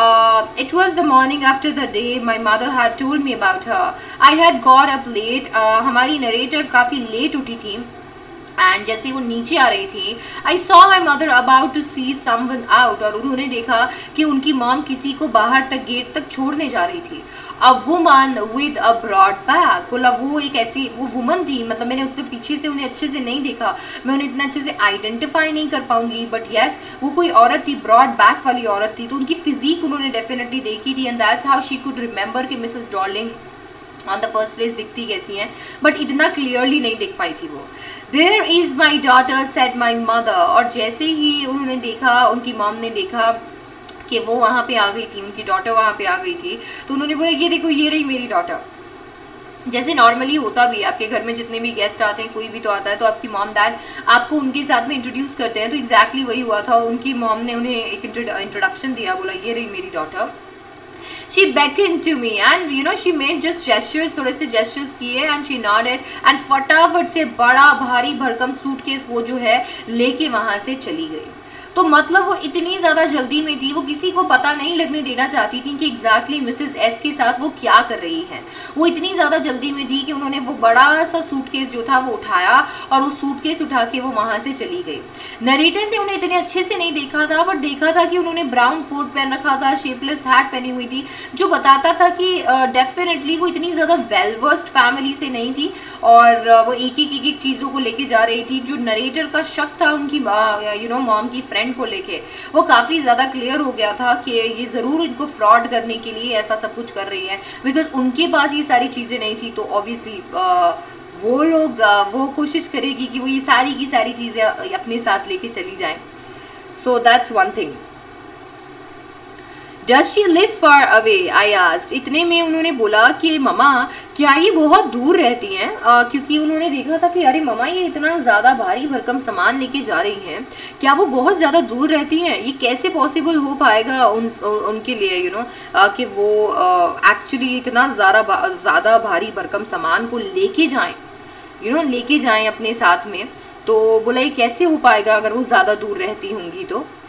Speaker 1: it was the morning after the day my mother had told me about her. I had got up late. हमारी नरेटर काफ़ी लेट उठी थी, एंड जैसे वो नीचे आ रही थी, I saw my mother about to see someone out, और उन्होंने देखा कि उनकी मॉम किसी को बाहर तक गेट तक छोड़ने जा रही थी। A woman with a broad bag. बोला वो एक ऐसी वो वुमन थी, मतलब मैंने उतने पीछे से उन्हें अच्छे से नहीं देखा, मैं उन्हें इतना अच्छे से आइडेंटिफाई नहीं कर पाऊंगी, बट येस वो कोई औरत थी, ब्रॉड बैक वाली औरत थी, तो उनकी फिजिक उन्होंने डेफिनेटली देखी थी, and that's how she could remember कि Mrs Darling on the first place दिखती कैसी हैं, बट इतना क्लियरली नहीं देख पाई थी वो। There is my daughter said my mother. और जैसे ही उन्होंने देखा, उनकी मॉम ने देखा कि वो वहाँ पे आ गई थी, उनकी डॉटर वहाँ पे आ गई थी, तो उन्होंने बोला ये देखो ये रही मेरी डॉटर। जैसे नॉर्मली होता भी, आपके घर में जितने भी गेस्ट आते हैं, कोई भी तो आता है, तो आपकी मॉम डैड आपको उनके साथ में इंट्रोड्यूस करते हैं, तो एग्जैक्टली वही हुआ था। उनकी मॉम ने उन्हें एक इंट्रोडक्शन दिया, बोला ये रही मेरी daughter. She beckoned to me and you know she made just gestures, थोड़े से gestures किए, and she nodded and फटाफट से बड़ा भारी भरकम सूटकेस वो जो है लेके वहाँ से चली गई। तो मतलब वो इतनी ज़्यादा जल्दी में थी, वो किसी को पता नहीं लगने देना चाहती थी कि एग्जैक्टली मिसेस एस के साथ वो क्या कर रही हैं। वो इतनी ज़्यादा जल्दी में थी कि उन्होंने वो बड़ा सा सूटकेस जो था वो उठाया और वो सूटकेस उठा के वो वहाँ से चली गई। नरेटर ने उन्हें इतने अच्छे से नहीं देखा था, बट देखा था कि उन्होंने ब्राउन कोट पहन रखा था, शेपलेस हैट पहनी हुई थी, जो बताता था कि डेफिनेटली uh, वो इतनी ज़्यादा वेल वर्स्ड फैमिली से नहीं थी, और uh, वो एक एक एक एक चीज़ों को लेके जा रही थी। जो नरेटर का शक था उनकी यू नो मॉम की फ्रेंड को लेके, वो काफ़ी ज़्यादा क्लियर हो गया था कि ये ज़रूर इनको फ्रॉड करने के लिए ऐसा सब कुछ कर रही है, बिकॉज उनके पास ये सारी चीज़ें नहीं थी, तो ऑब्वियसली वो लोग वो कोशिश करेगी कि वो ये सारी की सारी चीज़ें अपने साथ लेके चली जाएं। So that's one thing. Does she live far away? I asked. इतने में उन्होंने बोला कि ममा क्या ये बहुत दूर रहती हैं, क्योंकि उन्होंने देखा था कि अरे ममा ये इतना ज़्यादा भारी भरकम सामान लेके जा रही हैं, क्या वो बहुत ज़्यादा दूर रहती हैं? ये कैसे पॉसिबल हो पाएगा उन उनके लिए, यू नो कि वो एक्चुअली uh, इतना ज़्यादा ज़्यादा भारी भरकम सामान को लेके जाएं, यू नो लेके जाएं अपने साथ में। तो बोला ये कैसे हो पाएगा अगर वो ज़्यादा दूर रहती होंगी तो।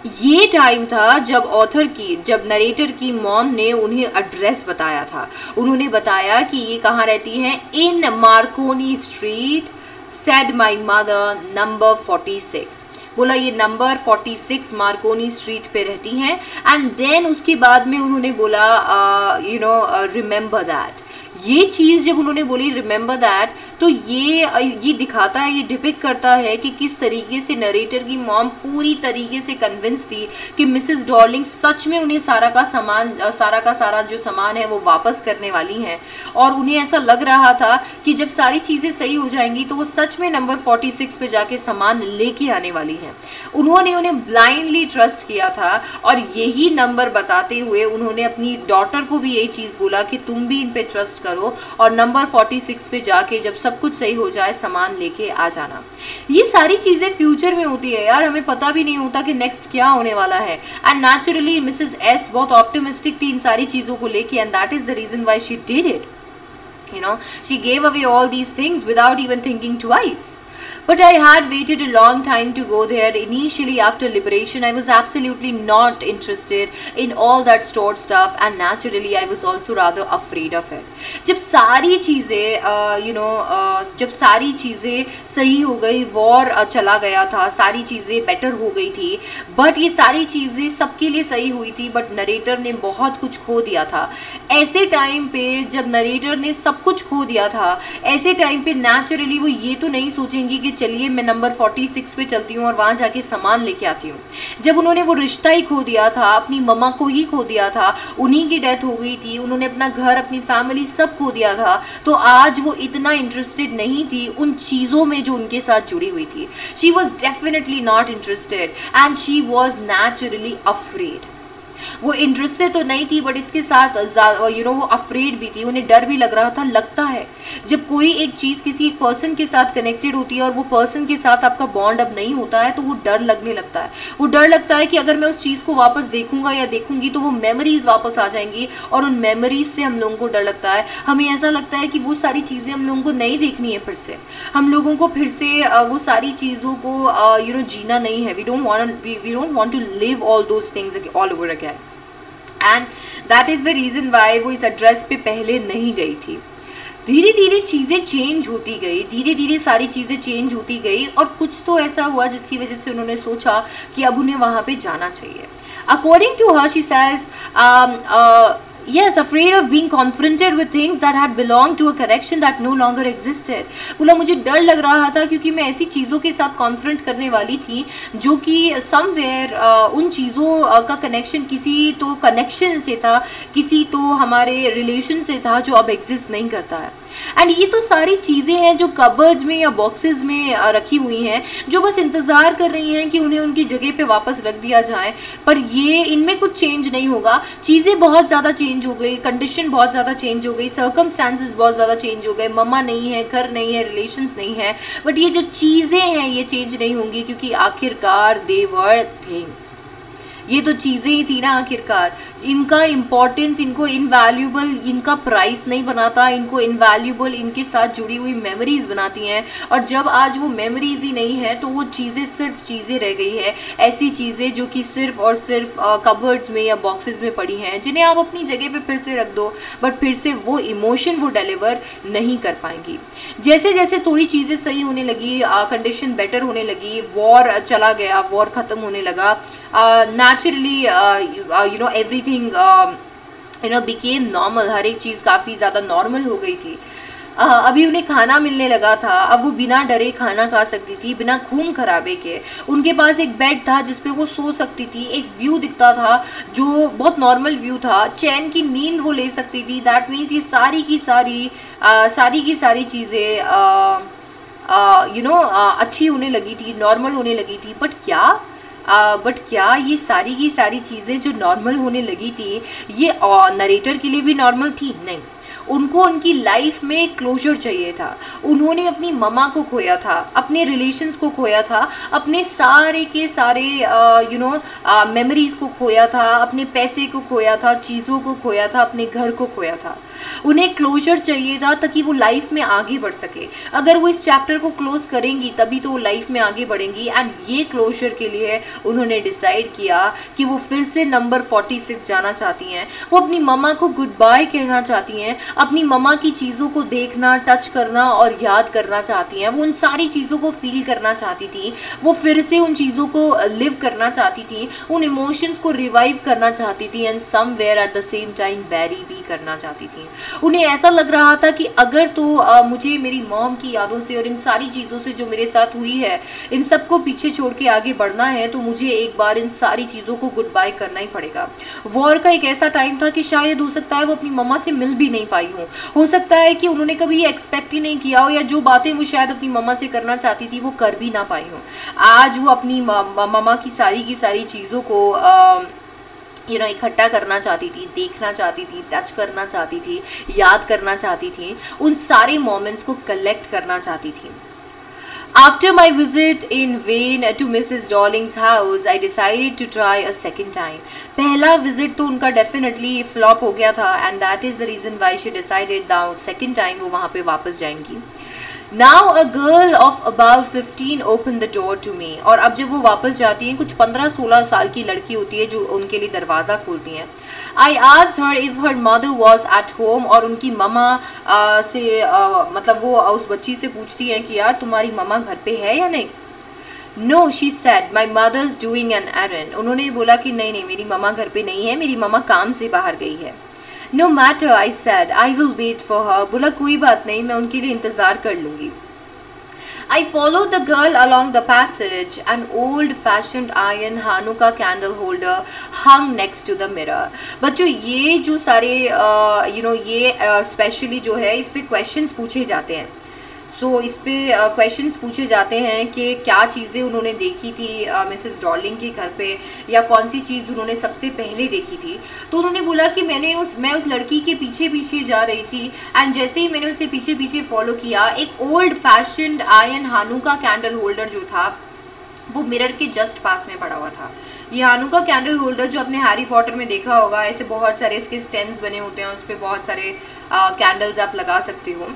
Speaker 1: ये टाइम था जब ऑथर की, जब नरेटर की मॉम ने उन्हें एड्रेस बताया था। उन्होंने बताया कि ये कहाँ रहती हैं, in Marconi street, said my mother, number forty six. बोला ये number forty six Marconi street पे रहती हैं। एंड देन उसके बाद में उन्होंने बोला यू नो रिमेंबर दैट। ये चीज़ जब उन्होंने बोली रिमेंबर दैट, तो ये ये दिखाता है, ये डिपिक्ट करता है कि किस तरीके से नरेटर की मॉम पूरी तरीके से कन्विंस थी कि मिसेस डॉर्लिंग सच में उन्हें सारा का सामान, सारा का सारा जो सामान है वो वापस करने वाली हैं। और उन्हें ऐसा लग रहा था कि जब सारी चीज़ें सही हो जाएंगी तो वो सच में नंबर फोर्टी सिक्स पे जाके सामान लेके आने वाली हैं। उन्होंने उन्हें ब्लाइंडली ट्रस्ट किया था और यही नंबर बताते हुए उन्होंने अपनी डॉटर को भी यही चीज़ बोला कि तुम भी इन पे ट्रस्ट करो और नंबर फोर्टी सिक्स पे जाके जब सब कुछ सही हो जाए सामान लेके आ जाना। ये सारी चीज़ें फ्यूचर में होती है यार, हमें पता भी नहीं होता कि नेक्स्ट क्या होने वाला है। एंड नेचुरली मिसेस एस बहुत ऑप्टिमिस्टिक थी इन सारी चीज़ों को लेके, and that is the reason why she did it. You know, she gave away all these things without even thinking twice. But I had waited a long time to go there. Initially, after liberation, I was absolutely not interested in all that stored stuff, and naturally, I was also rather afraid of it. जब सारी चीज़ें you know जब सारी चीज़ें सही हो गई, war चला गया था, सारी चीज़ें बेटर हो गई थी, बट ये सारी चीज़ें सबके लिए सही हुई थी, बट नरेटर ने बहुत कुछ खो दिया था। ऐसे टाइम पे जब नरेटर ने सब कुछ खो दिया था, ऐसे टाइम पे नेचुरली वो ये तो नहीं सोचेंगी कि चलिए मैं नंबर फोर्टी सिक्स पे चलती हूँ और वहाँ जाके सामान लेके आती हूँ। जब उन्होंने वो रिश्ता ही खो दिया था, अपनी मम्मा को ही खो दिया था, उन्हीं की डेथ हो गई थी, उन्होंने अपना घर, अपनी फैमिली सब खो दिया था, तो आज वो इतना इंटरेस्टेड नहीं थी उन चीज़ों में जो उनके साथ जुड़ी हुई थी। She was definitely not interested and she was naturally afraid. वो इंटरेस्टेड तो नहीं थी बट इसके साथ यू नो वो अफ्रेड भी थी, उन्हें डर भी लग रहा था। लगता है जब कोई एक चीज़ किसी एक पर्सन के साथ कनेक्टेड होती है और वो पर्सन के साथ आपका बॉन्ड अब नहीं होता है तो वो डर लगने लगता है। वो डर लगता है कि अगर मैं उस चीज़ को वापस देखूंगा या देखूंगी तो वो मेमोरीज वापस आ जाएंगी, और उन मेमोरीज से हम लोगों को डर लगता है। हमें ऐसा लगता है कि वो सारी चीज़ें हम लोगों को नहीं देखनी है फिर से, हम लोगों को फिर से वो सारी चीज़ों को यू नो जीना नहीं है। We don't want we don't want to live all those things all over again, and that is the reason why वो इस एड्रेस पे पहले नहीं गई थी। धीरे धीरे चीज़ें चेंज होती गई, धीरे धीरे सारी चीज़ें चेंज होती गई, और कुछ तो ऐसा हुआ जिसकी वजह से उन्होंने सोचा कि अब उन्हें वहाँ पे जाना चाहिए। According to her she says yes, afraid of being confronted with things that had belonged to a connection that no longer existed. बोला मुझे डर लग रहा था क्योंकि मैं ऐसी चीज़ों के साथ कॉन्फ्रंट करने वाली थी जो कि समवेयर uh, उन चीज़ों uh, का कनेक्शन किसी तो कनेक्शन से था, किसी तो हमारे रिलेशन से था जो अब एग्जिस्ट नहीं करता है। एंड ये तो सारी चीज़ें हैं जो कबर्ड्स में या बॉक्सेस में रखी हुई हैं, जो बस इंतज़ार कर रही हैं कि उन्हें उनकी जगह पे वापस रख दिया जाए, पर ये इनमें कुछ चेंज नहीं होगा। चीज़ें बहुत ज़्यादा चेंज हो गई, कंडीशन बहुत ज़्यादा चेंज हो गई, सर्कमस्टांसेस बहुत ज़्यादा चेंज हो गए, मम्मा नहीं है, घर नहीं है, रिलेशंस नहीं है, बट ये जो चीज़ें हैं ये चेंज नहीं होंगी क्योंकि आखिरकार दे वर थिंग्स। ये तो चीज़ें ही थी ना आखिरकार। इनका इम्पॉर्टेंस इनको इनवैल्यूबल, इनका प्राइस नहीं बनाता, इनको इनवैल्यूबल इनके साथ जुड़ी हुई मेमोरीज बनाती हैं। और जब आज वो मेमोरीज ही नहीं है तो वो चीज़ें सिर्फ चीज़ें रह गई है, ऐसी चीज़ें जो कि सिर्फ और सिर्फ कबर्ड्स में या बॉक्सेस में पड़ी हैं, जिन्हें आप अपनी जगह पे फिर से रख दो बट फिर से वो इमोशन वो डिलीवर नहीं कर पाएंगी। जैसे जैसे थोड़ी चीज़ें सही होने लगी, कंडीशन बेटर होने लगी, वॉर चला गया, वॉर ख़त्म होने लगा, naturally uh, uh, you know everything uh, you know became normal। हर एक चीज़ काफ़ी ज़्यादा नॉर्मल हो गई थी। uh, अभी उन्हें खाना मिलने लगा था, अब वो बिना डरे खाना खा सकती थी, बिना खून खराबे के। उनके पास एक बेड था जिस पे वो सो सकती थी, एक व्यू दिखता था जो बहुत नॉर्मल व्यू था, चैन की नींद वो ले सकती थी। दैट मीन्स ये सारी की सारी uh, सारी की सारी चीज़ें यू नो अच्छी होने लगी थी, नॉर्मल होने लगी थी। बट क्या बट uh, क्या ये सारी की सारी चीज़ें जो नॉर्मल होने लगी थी ये नरेटर के लिए भी नॉर्मल थी? नहीं। उनको उनकी लाइफ में क्लोजर चाहिए था। उन्होंने अपनी ममा को खोया था, अपने रिलेशंस को खोया था, अपने सारे के सारे यू नो मेमोरीज को खोया था, अपने पैसे को खोया था, चीज़ों को खोया था, अपने घर को खोया था। उन्हें क्लोजर चाहिए था ताकि वो लाइफ में आगे बढ़ सके। अगर वो इस चैप्टर को क्लोज करेंगी तभी तो वो लाइफ में आगे बढ़ेंगी। एंड ये क्लोजर के लिए उन्होंने डिसाइड किया कि वो फिर से नंबर फोर्टी सिक्स जाना चाहती हैं। वो अपनी ममा को गुड बाय कहना चाहती हैं, अपनी ममा की चीज़ों को देखना, टच करना और याद करना चाहती हैं। वो उन सारी चीज़ों को फील करना चाहती थी, वो फिर से उन चीज़ों को लिव करना चाहती थी, उन इमोशंस को रिवाइव करना चाहती थी and somewhere at the same time bury भी करना चाहती थी। उन्हें ऐसा लग रहा था कि अगर तो आ, मुझे मेरी मॉम की यादों से और इन सारी चीज़ों से जो मेरे साथ हुई है, इन सबको पीछे छोड़ के आगे बढ़ना है तो मुझे एक बार इन सारी चीज़ों को गुड बाय करना ही पड़ेगा। वॉर का एक ऐसा टाइम था कि शायद हो सकता है वो अपनी मम्मा से मिल भी नहीं पाई हो हो सकता है कि उन्होंने कभी ये एक्सपेक्ट ही नहीं किया हो, या जो बातें वो शायद अपनी मम्मा से करना चाहती थी वो कर भी ना पाई हो। आज वो अपनी मम्मा की सारी की सारी चीज़ों को आ, यू नो इकट्ठा करना चाहती थी, देखना चाहती थी, टच करना चाहती थी, याद करना चाहती थी, उन सारे मोमेंट्स को कलेक्ट करना चाहती थी। After my visit in vain to Mrs Darling's house, I decided to try a second time. पहला विजिट तो उनका डेफिनेटली फ्लॉप हो गया था and that is the reason why she decided the second time वो वहाँ पे वापस जाएंगी। Now a girl of about fifteen opened the door to me. और अब जब वो वापस जाती हैं, कुछ पंद्रह सोलह साल की लड़की होती है जो उनके लिए दरवाज़ा खोलती हैं। I asked her if her mother was at home. और उनकी ममा से आ, मतलब वो उस बच्ची से पूछती हैं कि यार तुम्हारी ममा घर पे है या नहीं। No, she said, my mother's doing an errand. उन्होंने बोला कि नहीं नहीं मेरी ममा घर पे नहीं है, मेरी ममा काम से बाहर गई है। No matter, I said, I will wait for her. बोला कोई बात नहीं, मैं उनके लिए इंतज़ार कर लूँगी। I followed the girl along the passage. An old-fashioned iron Hanukkah candle holder hung next to the mirror. बच्चों ये जो सारे यू नो ये स्पेशली uh, जो है इस पे क्वेश्चंस पूछे जाते हैं। सो so, इस पे क्वेश्चंस uh, पूछे जाते हैं कि क्या चीज़ें उन्होंने देखी थी मिसेस uh, डॉर्लिंग के घर पे, या कौन सी चीज़ उन्होंने सबसे पहले देखी थी। तो उन्होंने बोला कि मैंने उस मैं उस लड़की के पीछे पीछे जा रही थी एंड जैसे ही मैंने उसे पीछे पीछे फॉलो किया, एक old fashioned iron Hanukkah candle holder जो था वो मिरर के जस्ट पास में पड़ा हुआ था। ये हानुका कैंडल होल्डर जो आपने हैरी पॉटर में देखा होगा, ऐसे बहुत सारे इसके स्टैंड्स बने होते हैं, उस पर बहुत सारे कैंडल्स uh, आप लगा सकते हो।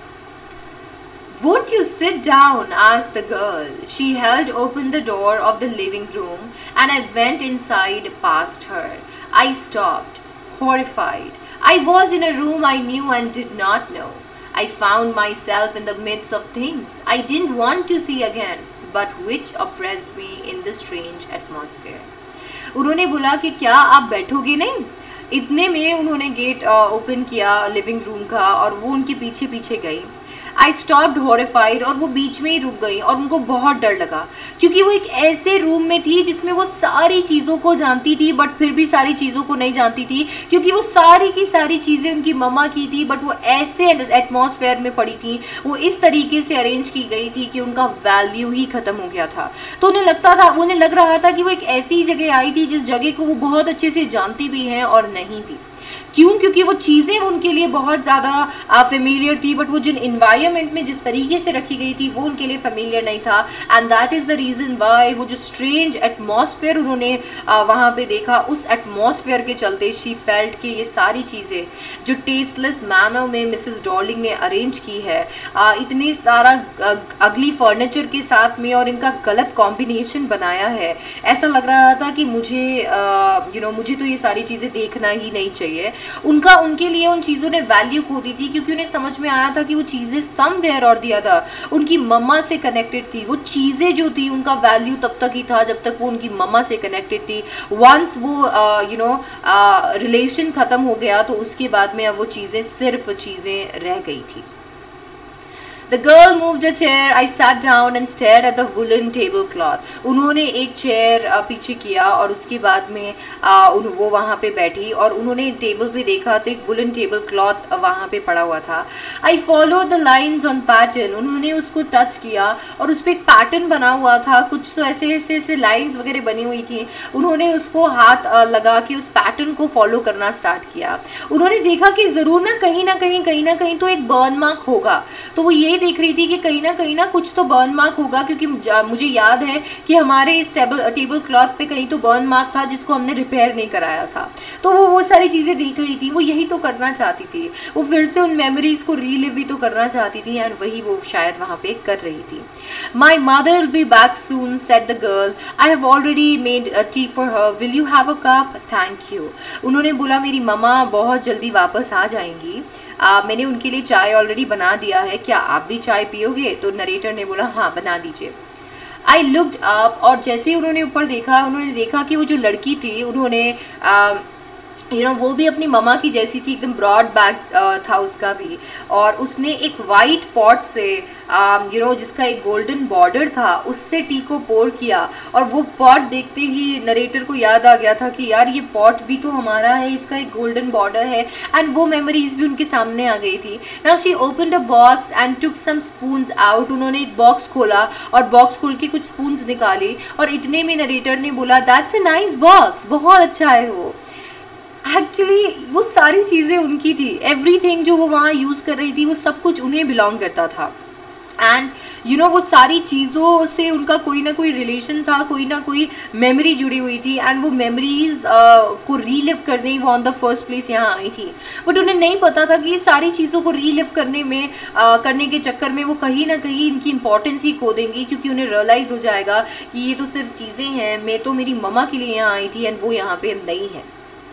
Speaker 1: Won't you sit down? asked the girl. She held open the door of the living room and I went inside past her. I stopped, horrified. I was in a room I knew and did not know. I found myself in the midst of things I didn't want to see again, but which oppressed me in the strange atmosphere. उन्होंने बोला कि क्या आप बैठोगे नहीं? इतने में उन्होंने गेट ओपन किया लिविंग रूम का और वो उनके पीछे पीछे गई। आई स्टॉप्ड हॉरिफाइड, और वो बीच में ही रुक गई और उनको बहुत डर लगा क्योंकि वो एक ऐसे रूम में थी जिसमें वो सारी चीज़ों को जानती थी बट फिर भी सारी चीज़ों को नहीं जानती थी, क्योंकि वो सारी की सारी चीज़ें उनकी मम्मा की थी बट वो ऐसे एटमॉस्फेयर में पड़ी थी, वो इस तरीके से अरेंज की गई थी कि उनका वैल्यू ही ख़त्म हो गया था। तो उन्हें लगता था उन्हें लग रहा था कि वो एक ऐसी जगह आई थी जिस जगह को वो बहुत अच्छे से जानती भी हैं और नहीं भी। क्यों? क्योंकि वो चीज़ें उनके लिए बहुत ज़्यादा फेमिलियर थी बट वो जिन इन्वायरमेंट में जिस तरीके से रखी गई थी वो उनके लिए फेमिलियर नहीं था। And that is the reason why वो जो स्ट्रेंज एटमॉस्फेयर उन्होंने वहाँ पे देखा, उस एटमॉस्फेयर के चलते शी फेल्ट कि ये सारी चीज़ें जो टेस्टलेस मैनर में मिसेस डॉर्लिंग ने अरेंज की है, आ, इतनी सारा अगली फर्नीचर के साथ में और इनका गलत कॉम्बिनेशन बनाया है, ऐसा लग रहा था कि मुझे यू नो मुझे तो ये सारी चीज़ें देखना ही नहीं चाहिए। उनका उनके लिए उन चीज़ों ने वैल्यू खो दी थी क्योंकि उन्हें समझ में आया था कि वो चीज़ें समवेयर और द अदर उनकी मम्मा से कनेक्टेड थी। वो चीज़ें जो थी उनका वैल्यू तब तक ही था जब तक वो उनकी मम्मा से कनेक्टेड थी। वंस वो यू नो रिलेशन ख़त्म हो गया तो उसके बाद में अब वो चीज़ें सिर्फ चीज़ें रह गई थी। The girl moved a chair, I sat down and stared at the woollen table cloth. उन्होंने एक चेयर पीछे किया और उसके बाद में आ, उन वो वहाँ पे बैठी और उन्होंने टेबल पे देखा तो एक वुलन टेबल क्लॉथ वहाँ पे पड़ा हुआ था। I follow the lines on pattern, उन्होंने उसको टच किया और उस पर एक पैटर्न बना हुआ था, कुछ तो ऐसे ऐसे ऐसे लाइन्स वगैरह बनी हुई थी। उन्होंने उसको हाथ लगा के उस पैटर्न को फॉलो करना स्टार्ट किया। उन्होंने देखा कि ज़रूर ना कहीं ना कहीं कहीं ना कहीं तो एक बर्न मार्क होगा, तो वो ये देख रही थी कि कहीं ना कहीं ना कुछ तो बर्न मार्क होगा, क्योंकि मुझे याद है कि हमारे इस टेबल टेबल क्लॉथ पे कहीं तो बर्न मार्क था जिसको हमने रिपेयर नहीं कराया था। तो वो वो सारी चीज़ें देख रही थी, वो यही तो करना चाहती थी, वो फिर से उन मेमोरीज को रीलिव भी तो करना चाहती थी एंड वही वो शायद वहाँ पे कर रही थी। My mother will be back soon said the girl, I have already made tea for her, will you have a cup, thank you. उन्होंने बोला मेरी ममा बहुत जल्दी वापस आ जाएंगी, आ, मैंने उनके लिए चाय ऑलरेडी बना दिया है, क्या आप भी चाय पियोगे? तो नरेटर ने बोला हाँ बना दीजिए। आई लुक्ड अप, और जैसे ही उन्होंने ऊपर देखा उन्होंने देखा कि वो जो लड़की थी उन्होंने आ, यू नो वो भी अपनी ममा की जैसी थी, एकदम ब्रॉड बैक था उसका भी, और उसने एक वाइट पॉट से यू नो जिसका एक गोल्डन बॉर्डर था उससे टी को पोर किया। और वो पॉट देखते ही नरेटर को याद आ गया था कि यार ये पॉट भी तो हमारा है, इसका एक गोल्डन बॉर्डर है, एंड वो मेमोरीज भी उनके सामने आ गई थी। Now she opened a box and took some spoons out, उन्होंने एक बॉक्स खोला और बॉक्स खोल के कुछ स्पून्स निकाले, और इतने में नरेटर ने बोला दैट्स अ नाइस बॉक्स, बहुत अच्छा है वो। एक्चुअली वो सारी चीज़ें उनकी थी, एवरीथिंग जो वो वहाँ यूज़ कर रही थी वो सब कुछ उन्हें बिलोंग करता था। एंड यू नो वो सारी चीज़ों से उनका कोई ना कोई रिलेशन था, कोई ना कोई मेमोरी जुड़ी हुई थी, एंड वो मेमोरीज uh, को रीलिव करने वो ऑन द फर्स्ट प्लेस यहाँ आई थी। बट उन्हें नहीं पता था कि ये सारी चीज़ों को रीलिव करने में uh, करने के चक्कर में वो कहीं ना कहीं इनकी इंपॉर्टेंस ही खो देंगी, क्योंकि उन्हें रियलाइज़ हो जाएगा कि ये तो सिर्फ चीज़ें हैं, मैं तो मेरी ममा के लिए यहाँ आई थी एंड वो यहाँ पे नहीं है।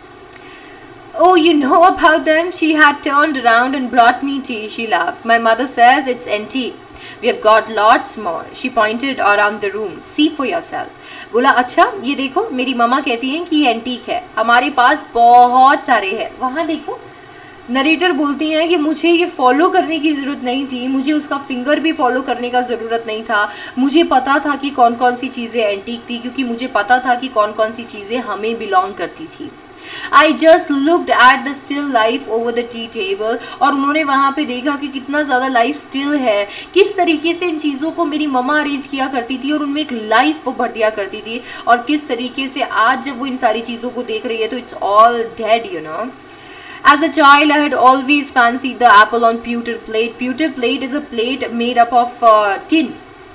Speaker 1: Oh, you know about them? She had turned around and brought me tea, she laughed. My mother says it's antique. We have got lots more. She pointed around the room. See for yourself. बोला अच्छा ये देखो, मेरी mama कहती हैं कि ये antique है, हमारे पास बहुत सारे हैं, वहाँ देखो। नरेटर बोलती हैं कि मुझे ये फॉलो करने की ज़रूरत नहीं थी, मुझे उसका फिंगर भी फॉलो करने का ज़रूरत नहीं था, मुझे पता था कि कौन कौन सी चीज़ें एंटीक थी, क्योंकि मुझे पता था कि कौन कौन सी चीज़ें हमें बिलोंग करती थी। I just looked at the still life over the tea table, और उन्होंने वहाँ पे देखा कि कितना ज़्यादा लाइफ स्टिल है, किस तरीके से इन चीज़ों को मेरी ममा अरेंज किया करती थी और उनमें एक लाइफ वो भर दिया करती थी, और किस तरीके से आज जब वो इन सारी चीज़ों को देख रही है तो it's all dead, you know. As a child, I had always fancied the apple on pewter plate. Pewter plate is a plate made up of uh, tin.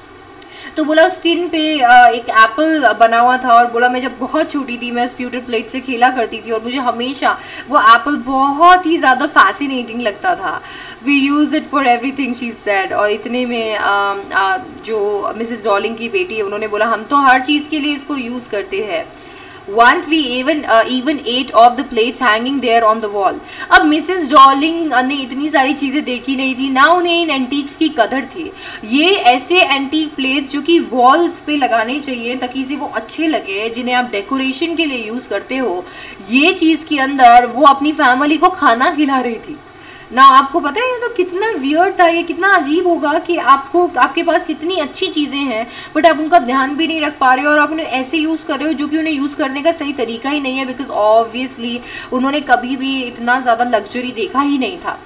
Speaker 1: तो बोला उस टिन पे एक एप्पल बना हुआ था, और बोला मैं जब बहुत छोटी थी मैं उस प्यूटर प्लेट से खेला करती थी और मुझे हमेशा वो एप्पल बहुत ही ज़्यादा फैसिनेटिंग लगता था। We use it for everything she said. और इतने में आ, आ, जो मिसेस डॉलिंग की बेटी है उन्होंने बोला हम तो हर चीज़ के लिए इसको यूज़ करते हैं। Once we even uh, even ate off the plates hanging there on the wall. अब मिसेस डॉलिंग ने इतनी सारी चीज़ें देखी नहीं थी, ना उन्हें इन एंटीक्स की कदर थी। ये ऐसे एंटीक प्लेट्स जो कि वॉल्स पे लगाने चाहिए ताकि से वो अच्छे लगे, जिन्हें आप डेकोरेशन के लिए यूज़ करते हो, ये चीज़ के अंदर वो अपनी फैमिली को खाना खिला रही थी ना। आपको पता है ये तो कितना वियर्ड था, ये कितना अजीब होगा कि आपको आपके पास कितनी अच्छी चीज़ें हैं बट आप उनका ध्यान भी नहीं रख पा रहे हो और आप उन्हें ऐसे यूज़ कर रहे हो जो कि उन्हें यूज़ करने का सही तरीका ही नहीं है, बिकॉज ऑब्वियसली उन्होंने कभी भी इतना ज़्यादा लग्जरी देखा ही नहीं था।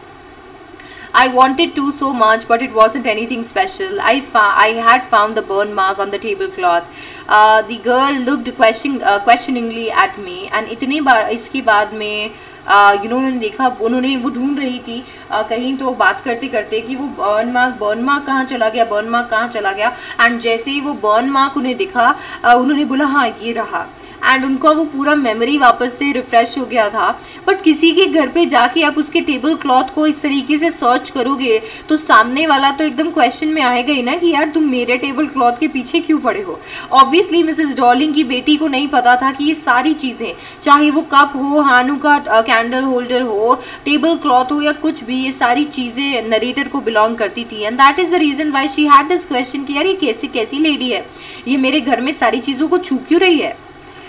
Speaker 1: I wanted to so much, but it wasn't anything special. I found I had found the burn mark on the tablecloth. Uh, the girl looked question uh, questioningly at me, and इतने बार इसके बाद में you know उन्होंने देखा, उन्होंने वो ढूंढ रही थी uh, कहीं तो बात करते करते कि वो बर्न मार्क बर्न मार्क कहाँ चला गया बर्न मार्क कहाँ चला गया एंड जैसे ही वो बर्न मार्क उन्हें दिखा uh, उन्होंने बोला हाँ ये रहा, एंड उनका वो पूरा मेमोरी वापस से रिफ़्रेश हो गया था। बट किसी के घर पे जाके आप उसके टेबल क्लॉथ को इस तरीके से सर्च करोगे तो सामने वाला तो एकदम क्वेश्चन में आएगा ही ना कि यार तुम मेरे टेबल क्लॉथ के पीछे क्यों पड़े हो। ऑब्वियसली मिसेस डॉलिंग की बेटी को नहीं पता था कि ये सारी चीज़ें, चाहे वो कप हो, हानू का कैंडल होल्डर हो, टेबल क्लॉथ हो या कुछ भी, ये सारी चीज़ें नरेटर को बिलोंग करती थी। And that is the reason why she had this question कि यार ये कैसी कैसी लेडी है, ये मेरे घर में सारी चीज़ों को छू क्यों रही है।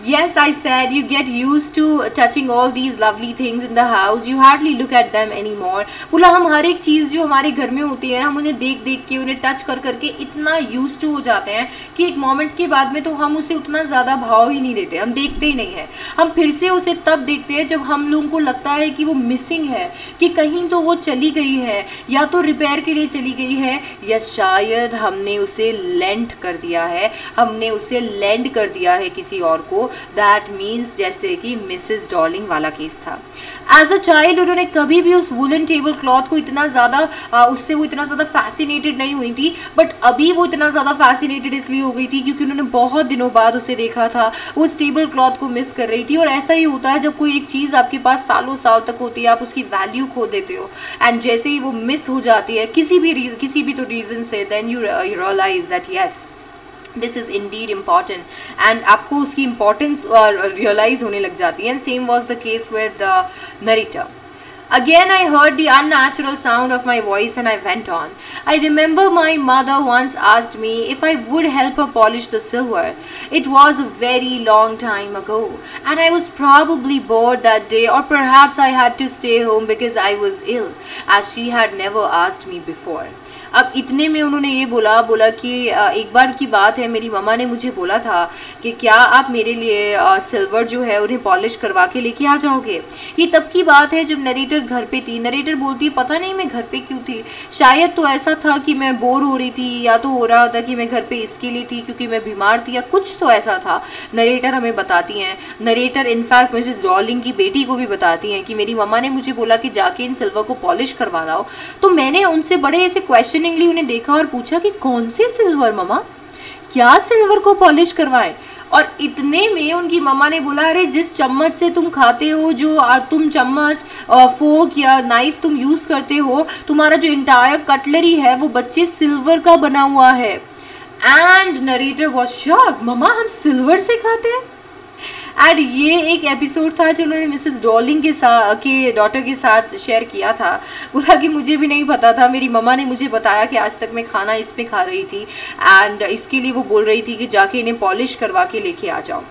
Speaker 1: Yes, I said you get used to touching all these lovely things in the house. You hardly look at them anymore. बोला हम हर एक चीज़ जो हमारे घर में होती है हम उन्हें देख देख के उन्हें टच कर करके इतना यूज टू हो जाते हैं कि एक मोमेंट के बाद में तो हम उसे उतना ज़्यादा भाव ही नहीं देते, हम देखते ही नहीं है। हम फिर से उसे तब देखते हैं जब हम लोगों को लगता है कि वो मिसिंग है, कि कहीं तो वो चली गई है, या तो रिपेयर के लिए चली गई है, या शायद हमने उसे लेंट कर दिया है, हमने उसे लेंड कर दिया है किसी और को। दैट मीन्स जैसे कि मिसेस डॉर्लिंग वाला केस था। एज अ चाइल्ड उन्होंने कभी भी उस वुलन टेबल क्लॉथ को इतना ज़्यादा उससे वो इतना ज़्यादा फैसिनेटेड नहीं हुई थी, बट अभी वो इतना ज़्यादा फैसिनेटेड इसलिए हो गई थी क्योंकि उन्होंने बहुत दिनों बाद उसे देखा था, वो उस टेबल क्लॉथ को मिस कर रही थी। और ऐसा ही होता है जब कोई एक चीज़ आपके पास सालों साल तक होती है, आप उसकी वैल्यू खो देते हो, एंड जैसे ही वो मिस हो जाती है किसी भी किसी भी तो रीज़न से, then you realise that yes this is indeed important, and आपको उसकी इम्पॉर्टेंस रियलाइज होने लग जाती है। And same was the case with narrator. Again, I heard the unnatural sound of my voice and I went on. I remember my mother once asked me if I would help her polish the silver. It was a very long time ago, and I was probably bored that day, or perhaps I had to stay home because I was ill, as she had never asked me before. अब इतने में उन्होंने ये बोला बोला कि एक बार की बात है, मेरी मम्मा ने मुझे बोला था कि क्या आप मेरे लिए सिल्वर जो है उन्हें पॉलिश करवा के लेके आ जाओगे। ये तब की बात है जब नरेटर घर पे थी। नरेटर बोलती पता नहीं मैं घर पे क्यों थी, शायद तो ऐसा था कि मैं बोर हो रही थी, या तो हो रहा था कि मैं घर पे इसके लिए थी क्योंकि मैं बीमार थी, या कुछ तो ऐसा था। नरेटर हमें बताती हैं, नरेटर इनफैक्ट मिसेस डॉर्लिंग की बेटी को भी बताती हैं कि मेरी मम्मा ने मुझे बोला कि जाके इन सिल्वर को पॉलिश करवा लाओ। तो मैंने उनसे बड़े ऐसे क्वेश्चन उन्हें देखा और पूछा कि कौन से सिल्वर मम्मा, क्या सिल्वर को पॉलिश करवाएं। और इतने में उनकी मम्मा ने बोला अरे जिस चम्मच से तुम खाते हो, जो तुम चम्मच फोक या नाइफ तुम यूज करते हो, तुम्हारा जो इंटायर कटलरी है वो बच्चे सिल्वर का बना हुआ है। एंड नरेटर वाज शॉक्ड, मम्मा हम सिल्वर से खाते हैं। एंड ये एक एपिसोड था जो उन्होंने मिसेस डॉर्लिंग के साथ के डॉटर के साथ शेयर किया था। बोला कि मुझे भी नहीं पता था, मेरी मम्मा ने मुझे बताया कि आज तक मैं खाना इसमें खा रही थी, एंड इसके लिए वो बोल रही थी कि जाके इन्हें पॉलिश करवा के लेके आ जाओ।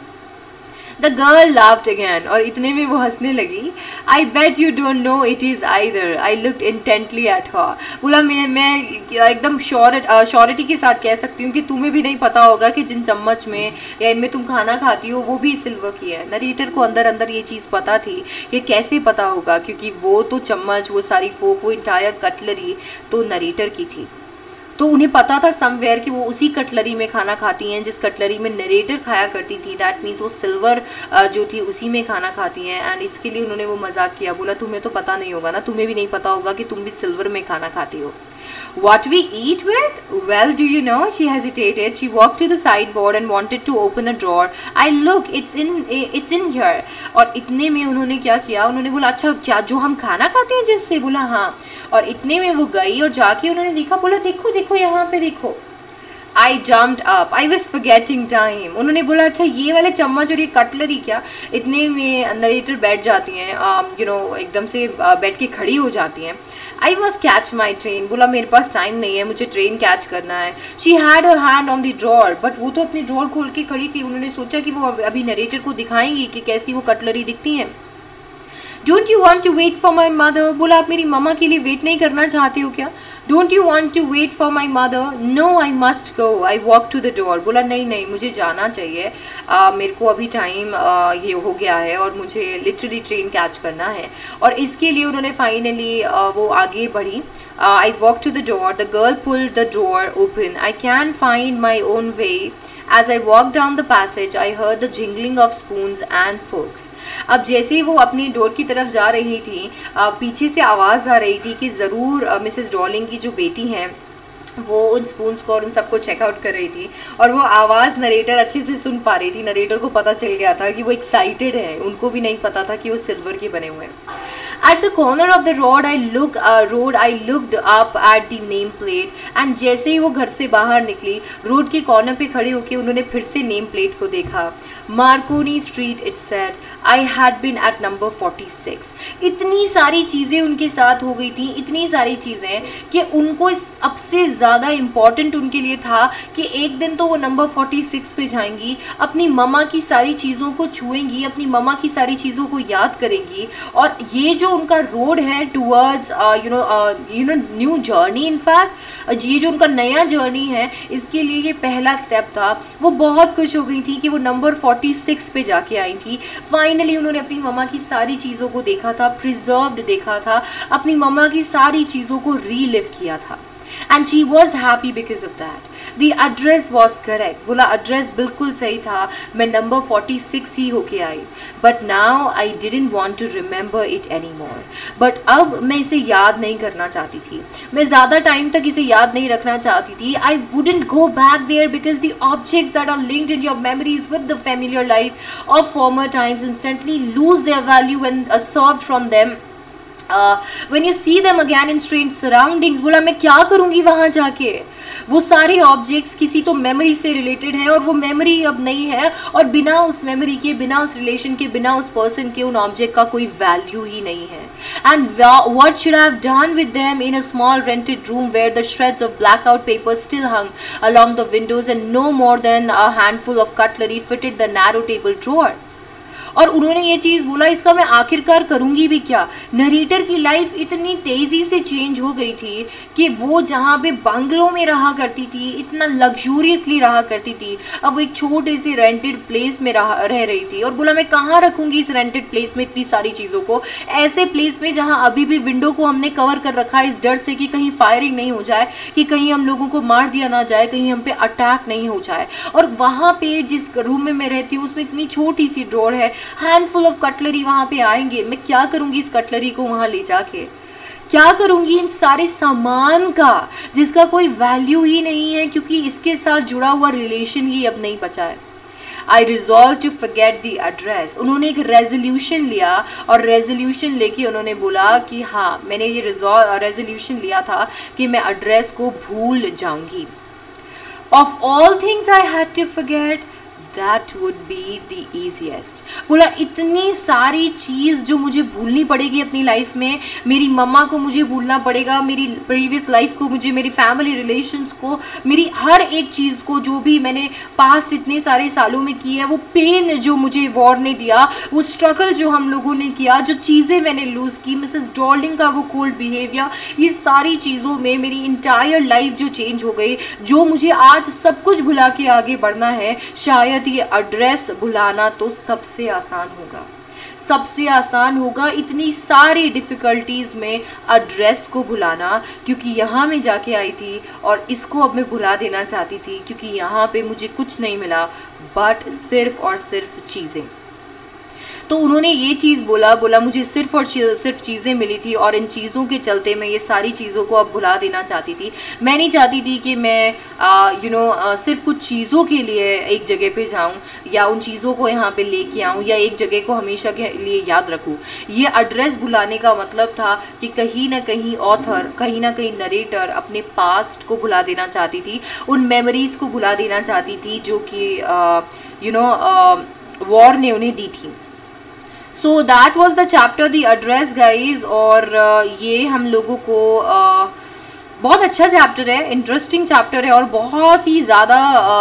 Speaker 1: द गर्ल लाफ्ड अगैन, और इतने में वो हंसने लगी। I bet you don't know it is either. I looked intently at her. बोला मैं मैं एकदम श्योर श्योरिटी के साथ कह सकती हूँ कि तुम्हें भी नहीं पता होगा कि जिन चम्मच में या इनमें तुम खाना खाती हो वो भी सिल्वर की है। नरेटर को अंदर अंदर ये चीज़ पता थी कि कैसे पता होगा, क्योंकि वो तो चम्मच, वो सारी फोक, वो इंटायर कटलरी तो नरेटर की थी। तो उन्हें पता था समवेयर कि वो उसी कटलरी में खाना खाती हैं जिस कटलरी में नरेटर खाया करती थी। दैट मीन्स वो सिल्वर जो थी उसी में खाना खाती हैं, एंड इसके लिए उन्होंने वो मजाक किया। बोला तुम्हें तो पता नहीं होगा ना, तुम्हें भी नहीं पता होगा कि तुम भी सिल्वर में खाना खाती हो। What we eat with? Well, do you know? She hesitated. She walked to the sideboard and wanted to open a drawer. I look, it's in, it's in here. और इतने में उन्होंने क्या किया, उन्होंने बोला अच्छा क्या जो हम खाना खाते हैं जिससे? बोला हाँ। और इतने में वो गई और जाके उन्होंने देखा, बोला देखो देखो यहाँ पे देखो। I jumped up, I was forgetting time. उन्होंने बोला अच्छा ये वाले चम्मच और ये कटलरी क्या? इतने में नरेटर बैठ जाती हैं, यू नो एकदम से बैठ के खड़ी हो जाती हैं। I must catch my train. बोला मेरे पास टाइम नहीं है, मुझे ट्रेन कैच करना है। She had a hand on the drawer, but वो तो अपनी ड्रॉर खोल के खड़ी थी। उन्होंने सोचा कि वो अभी नरेटर को दिखाएंगी कि कैसी वो कटलरी दिखती हैं। Don't you want to wait for my mother? बोला आप मेरी मम्मा के लिए वेट नहीं करना चाहते हो क्या? Don't you want to wait for my mother? No I must go, I walk to the door. बोला नहीं नहीं मुझे जाना चाहिए, uh, मेरे को अभी टाइम uh, ये हो गया है और मुझे लिटरली ट्रेन कैच करना है। और इसके लिए उन्होंने फाइनली uh, वो आगे बढ़ी। I walk to the door, the girl pulled the door open, I can find my own way. As I walked down the passage, I heard the jingling of spoons and forks. अब जैसे ही वो अपनी door की तरफ जा रही थी, पीछे से आवाज़ आ रही थी कि ज़रूर मिसेस डॉर्लिंग की जो बेटी हैं वो उन स्पून्स को और उन सबको चेकआउट कर रही थी, और वो आवाज़ नरेटर अच्छे से सुन पा रही थी। नरेटर को पता चल गया था कि वो एक्साइटेड है, उनको भी नहीं पता था कि वो सिल्वर के बने हुए हैं। At the corner of the road I look uh, road I looked up at the name plate, and जैसे ही वो घर से बाहर निकली, रोड के कॉर्नर पे खड़े होके उन्होंने फिर से नेम प्लेट को देखा. Marconi Street, it said. I had been at number forty six. इतनी सारी चीज़ें उनके साथ हो गई थी, इतनी सारी चीज़ें कि उनको सबसे ज़्यादा इम्पॉर्टेंट उनके लिए था कि एक दिन तो वो नंबर फोर्टी सिक्स पे जाएंगी, अपनी ममा की सारी चीज़ों को छुएंगी, अपनी ममा की सारी चीज़ों को याद करेंगी. और ये जो उनका रोड है towards you know you know new journey, in fact ये जो उनका नया जर्नी है, इसके लिए ये पहला स्टेप था. वो बहुत खुश हो गई थी कि वो नंबर फोर्टी सिक्स पे जाके आई थी. फाइनली उन्होंने अपनी ममा की सारी चीज़ों को देखा था, प्रिजर्व्ड देखा था, अपनी ममा की सारी चीज़ों को रीलिव किया था. And she was happy because of that. The address was correct. बोला एड्रेस बिल्कुल सही था, मैं नंबर फोर्टी सिक्स ही होके आई. But now I didn't want to remember it any more. But अब मैं इसे याद नहीं करना चाहती थी, मैं ज़्यादा टाइम तक इसे याद नहीं रखना चाहती थी. I wouldn't go back there because the objects that are linked in your memories with the familiar life of former times instantly lose their value when severed from them. When you see them again in strange surroundings. बोला मैं क्या करूँगी वहाँ जाके, वो सारे objects किसी तो मेमोरी से रिलेटेड है और वो मेमोरी अब नहीं है, और बिना उस मेमोरी के, बिना उस रिलेशन के, बिना उस पर्सन के उन ऑब्जेक्ट का कोई वैल्यू ही नहीं है. And what should I have done with them in a small rented room where the shreds of blackout paper still hung along the windows and no more than a handful of cutlery fitted the narrow table drawer. और उन्होंने ये चीज़ बोला, इसका मैं आखिरकार करूँगी भी क्या. नरेटर की लाइफ इतनी तेज़ी से चेंज हो गई थी कि वो जहाँ पे बंगलों में रहा करती थी, इतना लग्जूरियसली रहा करती थी, अब वो एक छोटे से रेंटेड प्लेस में रह रह रही थी. और बोला मैं कहाँ रखूँगी इस रेंटेड प्लेस में इतनी सारी चीज़ों को, ऐसे प्लेस में जहाँ अभी भी विंडो को हमने कवर कर रखा है इस डर से कि कहीं फायरिंग नहीं हो जाए, कि कहीं हम लोगों को मार दिया ना जाए, कहीं हम पे अटैक नहीं हो जाए. और वहाँ पे जिस रूम में मैं रहती हूँ उसमें इतनी छोटी सी ड्रॉर है, हैंडफुल ऑफ कटलरी वहाँ पे आएंगे, मैं क्या करूँगी इस कटलरी को वहाँ ले जाके, क्या करूँगी इन सारे सामान का जिसका कोई वैल्यू ही नहीं है, क्योंकि इसके साथ जुड़ा हुआ रिलेशन ही अब नहीं बचा है. I resolve to forget the address. उन्होंने एक रेजोल्यूशन लिया, और रेजोल्यूशन लेके उन्होंने बोला कि हाँ मैंने ये रिजॉल्व रेजोल्यूशन लिया था कि मैं एड्रेस को भूल जाऊँगी. Of all things I had to forget, that would be the easiest. बोला इतनी सारी चीज़ जो मुझे भूलनी पड़ेगी अपनी लाइफ में, मेरी मम्मा को मुझे भूलना पड़ेगा, मेरी प्रीवियस लाइफ को, मुझे मेरी फैमिली रिलेशंस को, मेरी हर एक चीज़ को जो भी मैंने पास्ट इतने सारे सालों में की है, वो पेन जो मुझे वॉर ने दिया, वो स्ट्रगल जो हम लोगों ने किया, जो चीज़ें मैंने लूज़ की, मिसेस डॉर्लिंग का वो कोल्ड बिहेवियर, ये सारी चीज़ों में मेरी इंटायर लाइफ जो चेंज हो गई, जो मुझे आज सब कुछ भुला के आगे बढ़ना है, शायद ये एड्रेस भुलाना तो सबसे आसान होगा, सबसे आसान होगा इतनी सारी डिफ़िकल्टीज़ में एड्रेस को भुलाना, क्योंकि यहाँ मैं जाके आई थी और इसको अब मैं भुला देना चाहती थी, क्योंकि यहाँ पे मुझे कुछ नहीं मिला बट सिर्फ और सिर्फ चीज़ें. तो उन्होंने ये चीज़ बोला बोला मुझे सिर्फ और सिर्फ चीज़ें मिली थी, और इन चीज़ों के चलते मैं ये सारी चीज़ों को अब भुला देना चाहती थी. मैं नहीं चाहती थी कि मैं यू नो सिर्फ कुछ चीज़ों के लिए एक जगह पे जाऊं, या उन चीज़ों को यहाँ पे लेके आऊं, या एक जगह को हमेशा के लिए याद रखूं. ये एड्रेस भुलाने का मतलब था कि कहीं ना कहीं ऑथर, कहीं ना कहीं नरेटर अपने पास्ट को भुला देना चाहती थी, उन मेमोरीज़ को भुला देना चाहती थी जो कि यू नो वॉर ने उन्हें दी थी. So that was the chapter the address guys. और uh, ये हम लोगों को uh, बहुत अच्छा चैप्टर है, इंटरेस्टिंग चैप्टर है, और बहुत ही ज़्यादा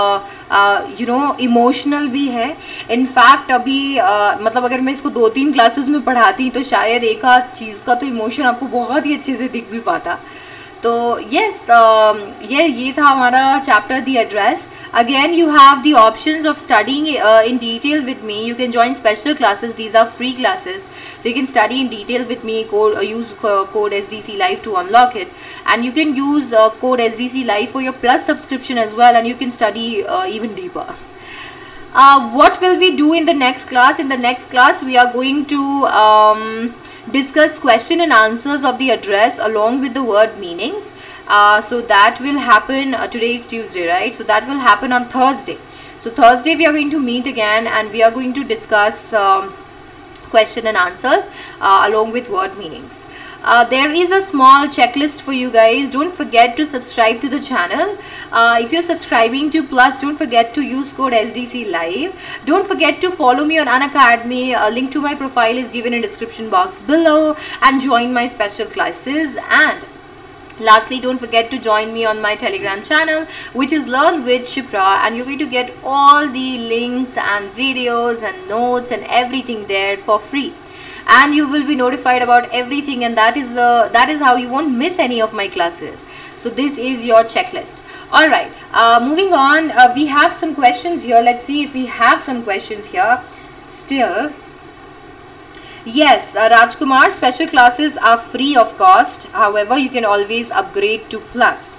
Speaker 1: यू नो इमोशनल भी है. इनफैक्ट अभी uh, मतलब अगर मैं इसको दो तीन क्लासेस में पढ़ाती तो शायद एक आध चीज़ का तो इमोशन आपको बहुत ही अच्छे से दिख भी पाता. तो यस ये ये था हमारा chapter the address. Again you have the options of studying in detail with me. You can join special classes, these are free classes, so you can study in detail with me. Code uh, use uh, code S D C Live to unlock it, and you can use uh, code S D C Live for your plus subscription as well, and you can study uh, even deeper. Uh, what will we do in the next class? In the next class we are going to um, discuss question and answers of the address along with the word meanings. Uh, so that will happen, uh, today is Tuesday, right? So that will happen on Thursday. So Thursday we are going to meet again, and we are going to discuss um, question and answers uh, along with word meanings. Uh, there is a small checklist for you guys. Don't forget to subscribe to the channel. Uh, if you're subscribing to Plus, don't forget to use code S D C Live. Don't forget to follow me on Unacademy. A link to my profile is given in description box below, and join my special classes. And lastly, don't forget to join me on my Telegram channel, which is Learn with Shipra, and you're going to get all the links and videos and notes and everything there for free, and you will be notified about everything, and that is the that is how you won't miss any of my classes. So this is your checklist. All right, uh, moving on, uh, we have some questions here. Let's see if we have some questions here still. Yes, uh, Rajkumar, special classes are free of cost. However, you can always upgrade to Plus.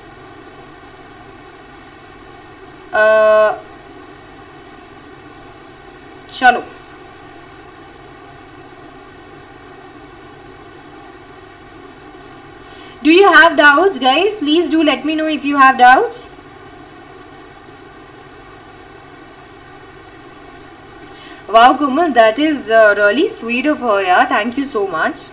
Speaker 1: Uh, chalo. Do you have doubts, guys? Please do let me know if you have doubts. Wow, Kumal, that is uh, really sweet of her. Yeah, thank you so much.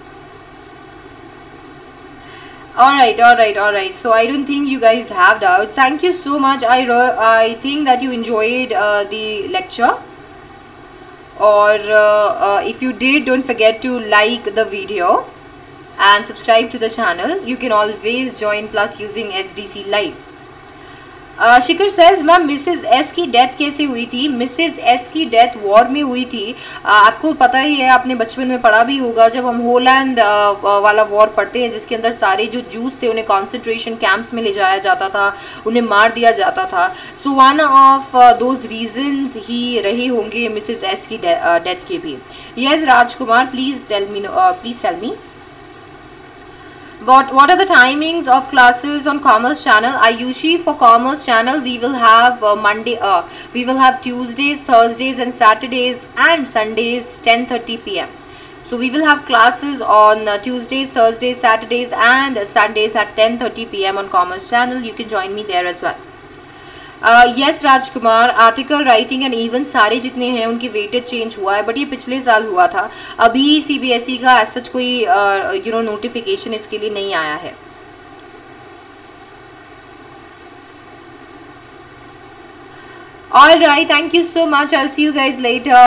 Speaker 1: Alright, alright, alright. So I don't think you guys have doubts. Thank you so much. I, I think that you enjoyed uh, the lecture. Or uh, uh, if you did, don't forget to like the video and subscribe to the channel. You can always join Plus using S D C Live. uh, Shikhar says, ma'am Mrs S की death कैसे हुई थी? Mrs S की death war में हुई थी. uh, आपको पता ही है, आपने बचपन में पढ़ा भी होगा, जब हम होलैंड uh, वाला वॉर पढ़ते हैं, जिसके अंदर सारे जो जूस थे उन्हें कॉन्सेंट्रेशन कैंप्स में ले जाया जाता था, उन्हें मार दिया जाता था. So one of those reasons ही रहे होंगे मिसेज एस की डेथ के भी. Yes Rajkumar, please tell me please tell me But what are the timings of classes on Commerce Channel? Ayushi, for Commerce Channel, we will have uh, Monday, uh, we will have Tuesdays, Thursdays, and Saturdays and Sundays, ten thirty p m So we will have classes on uh, Tuesdays, Thursdays, Saturdays, and uh, Sundays at ten thirty p m on Commerce Channel. You can join me there as well. Yes Rajkumar, article writing and even सारे जितने हैं उनकी weightage change हुआ है, but ये पिछले साल हुआ था. अभी सीबीएसई का एज सच कोई यू नो नोटिफिकेशन इसके लिए नहीं आया है. All right, thank you so much. I will see you guys letter.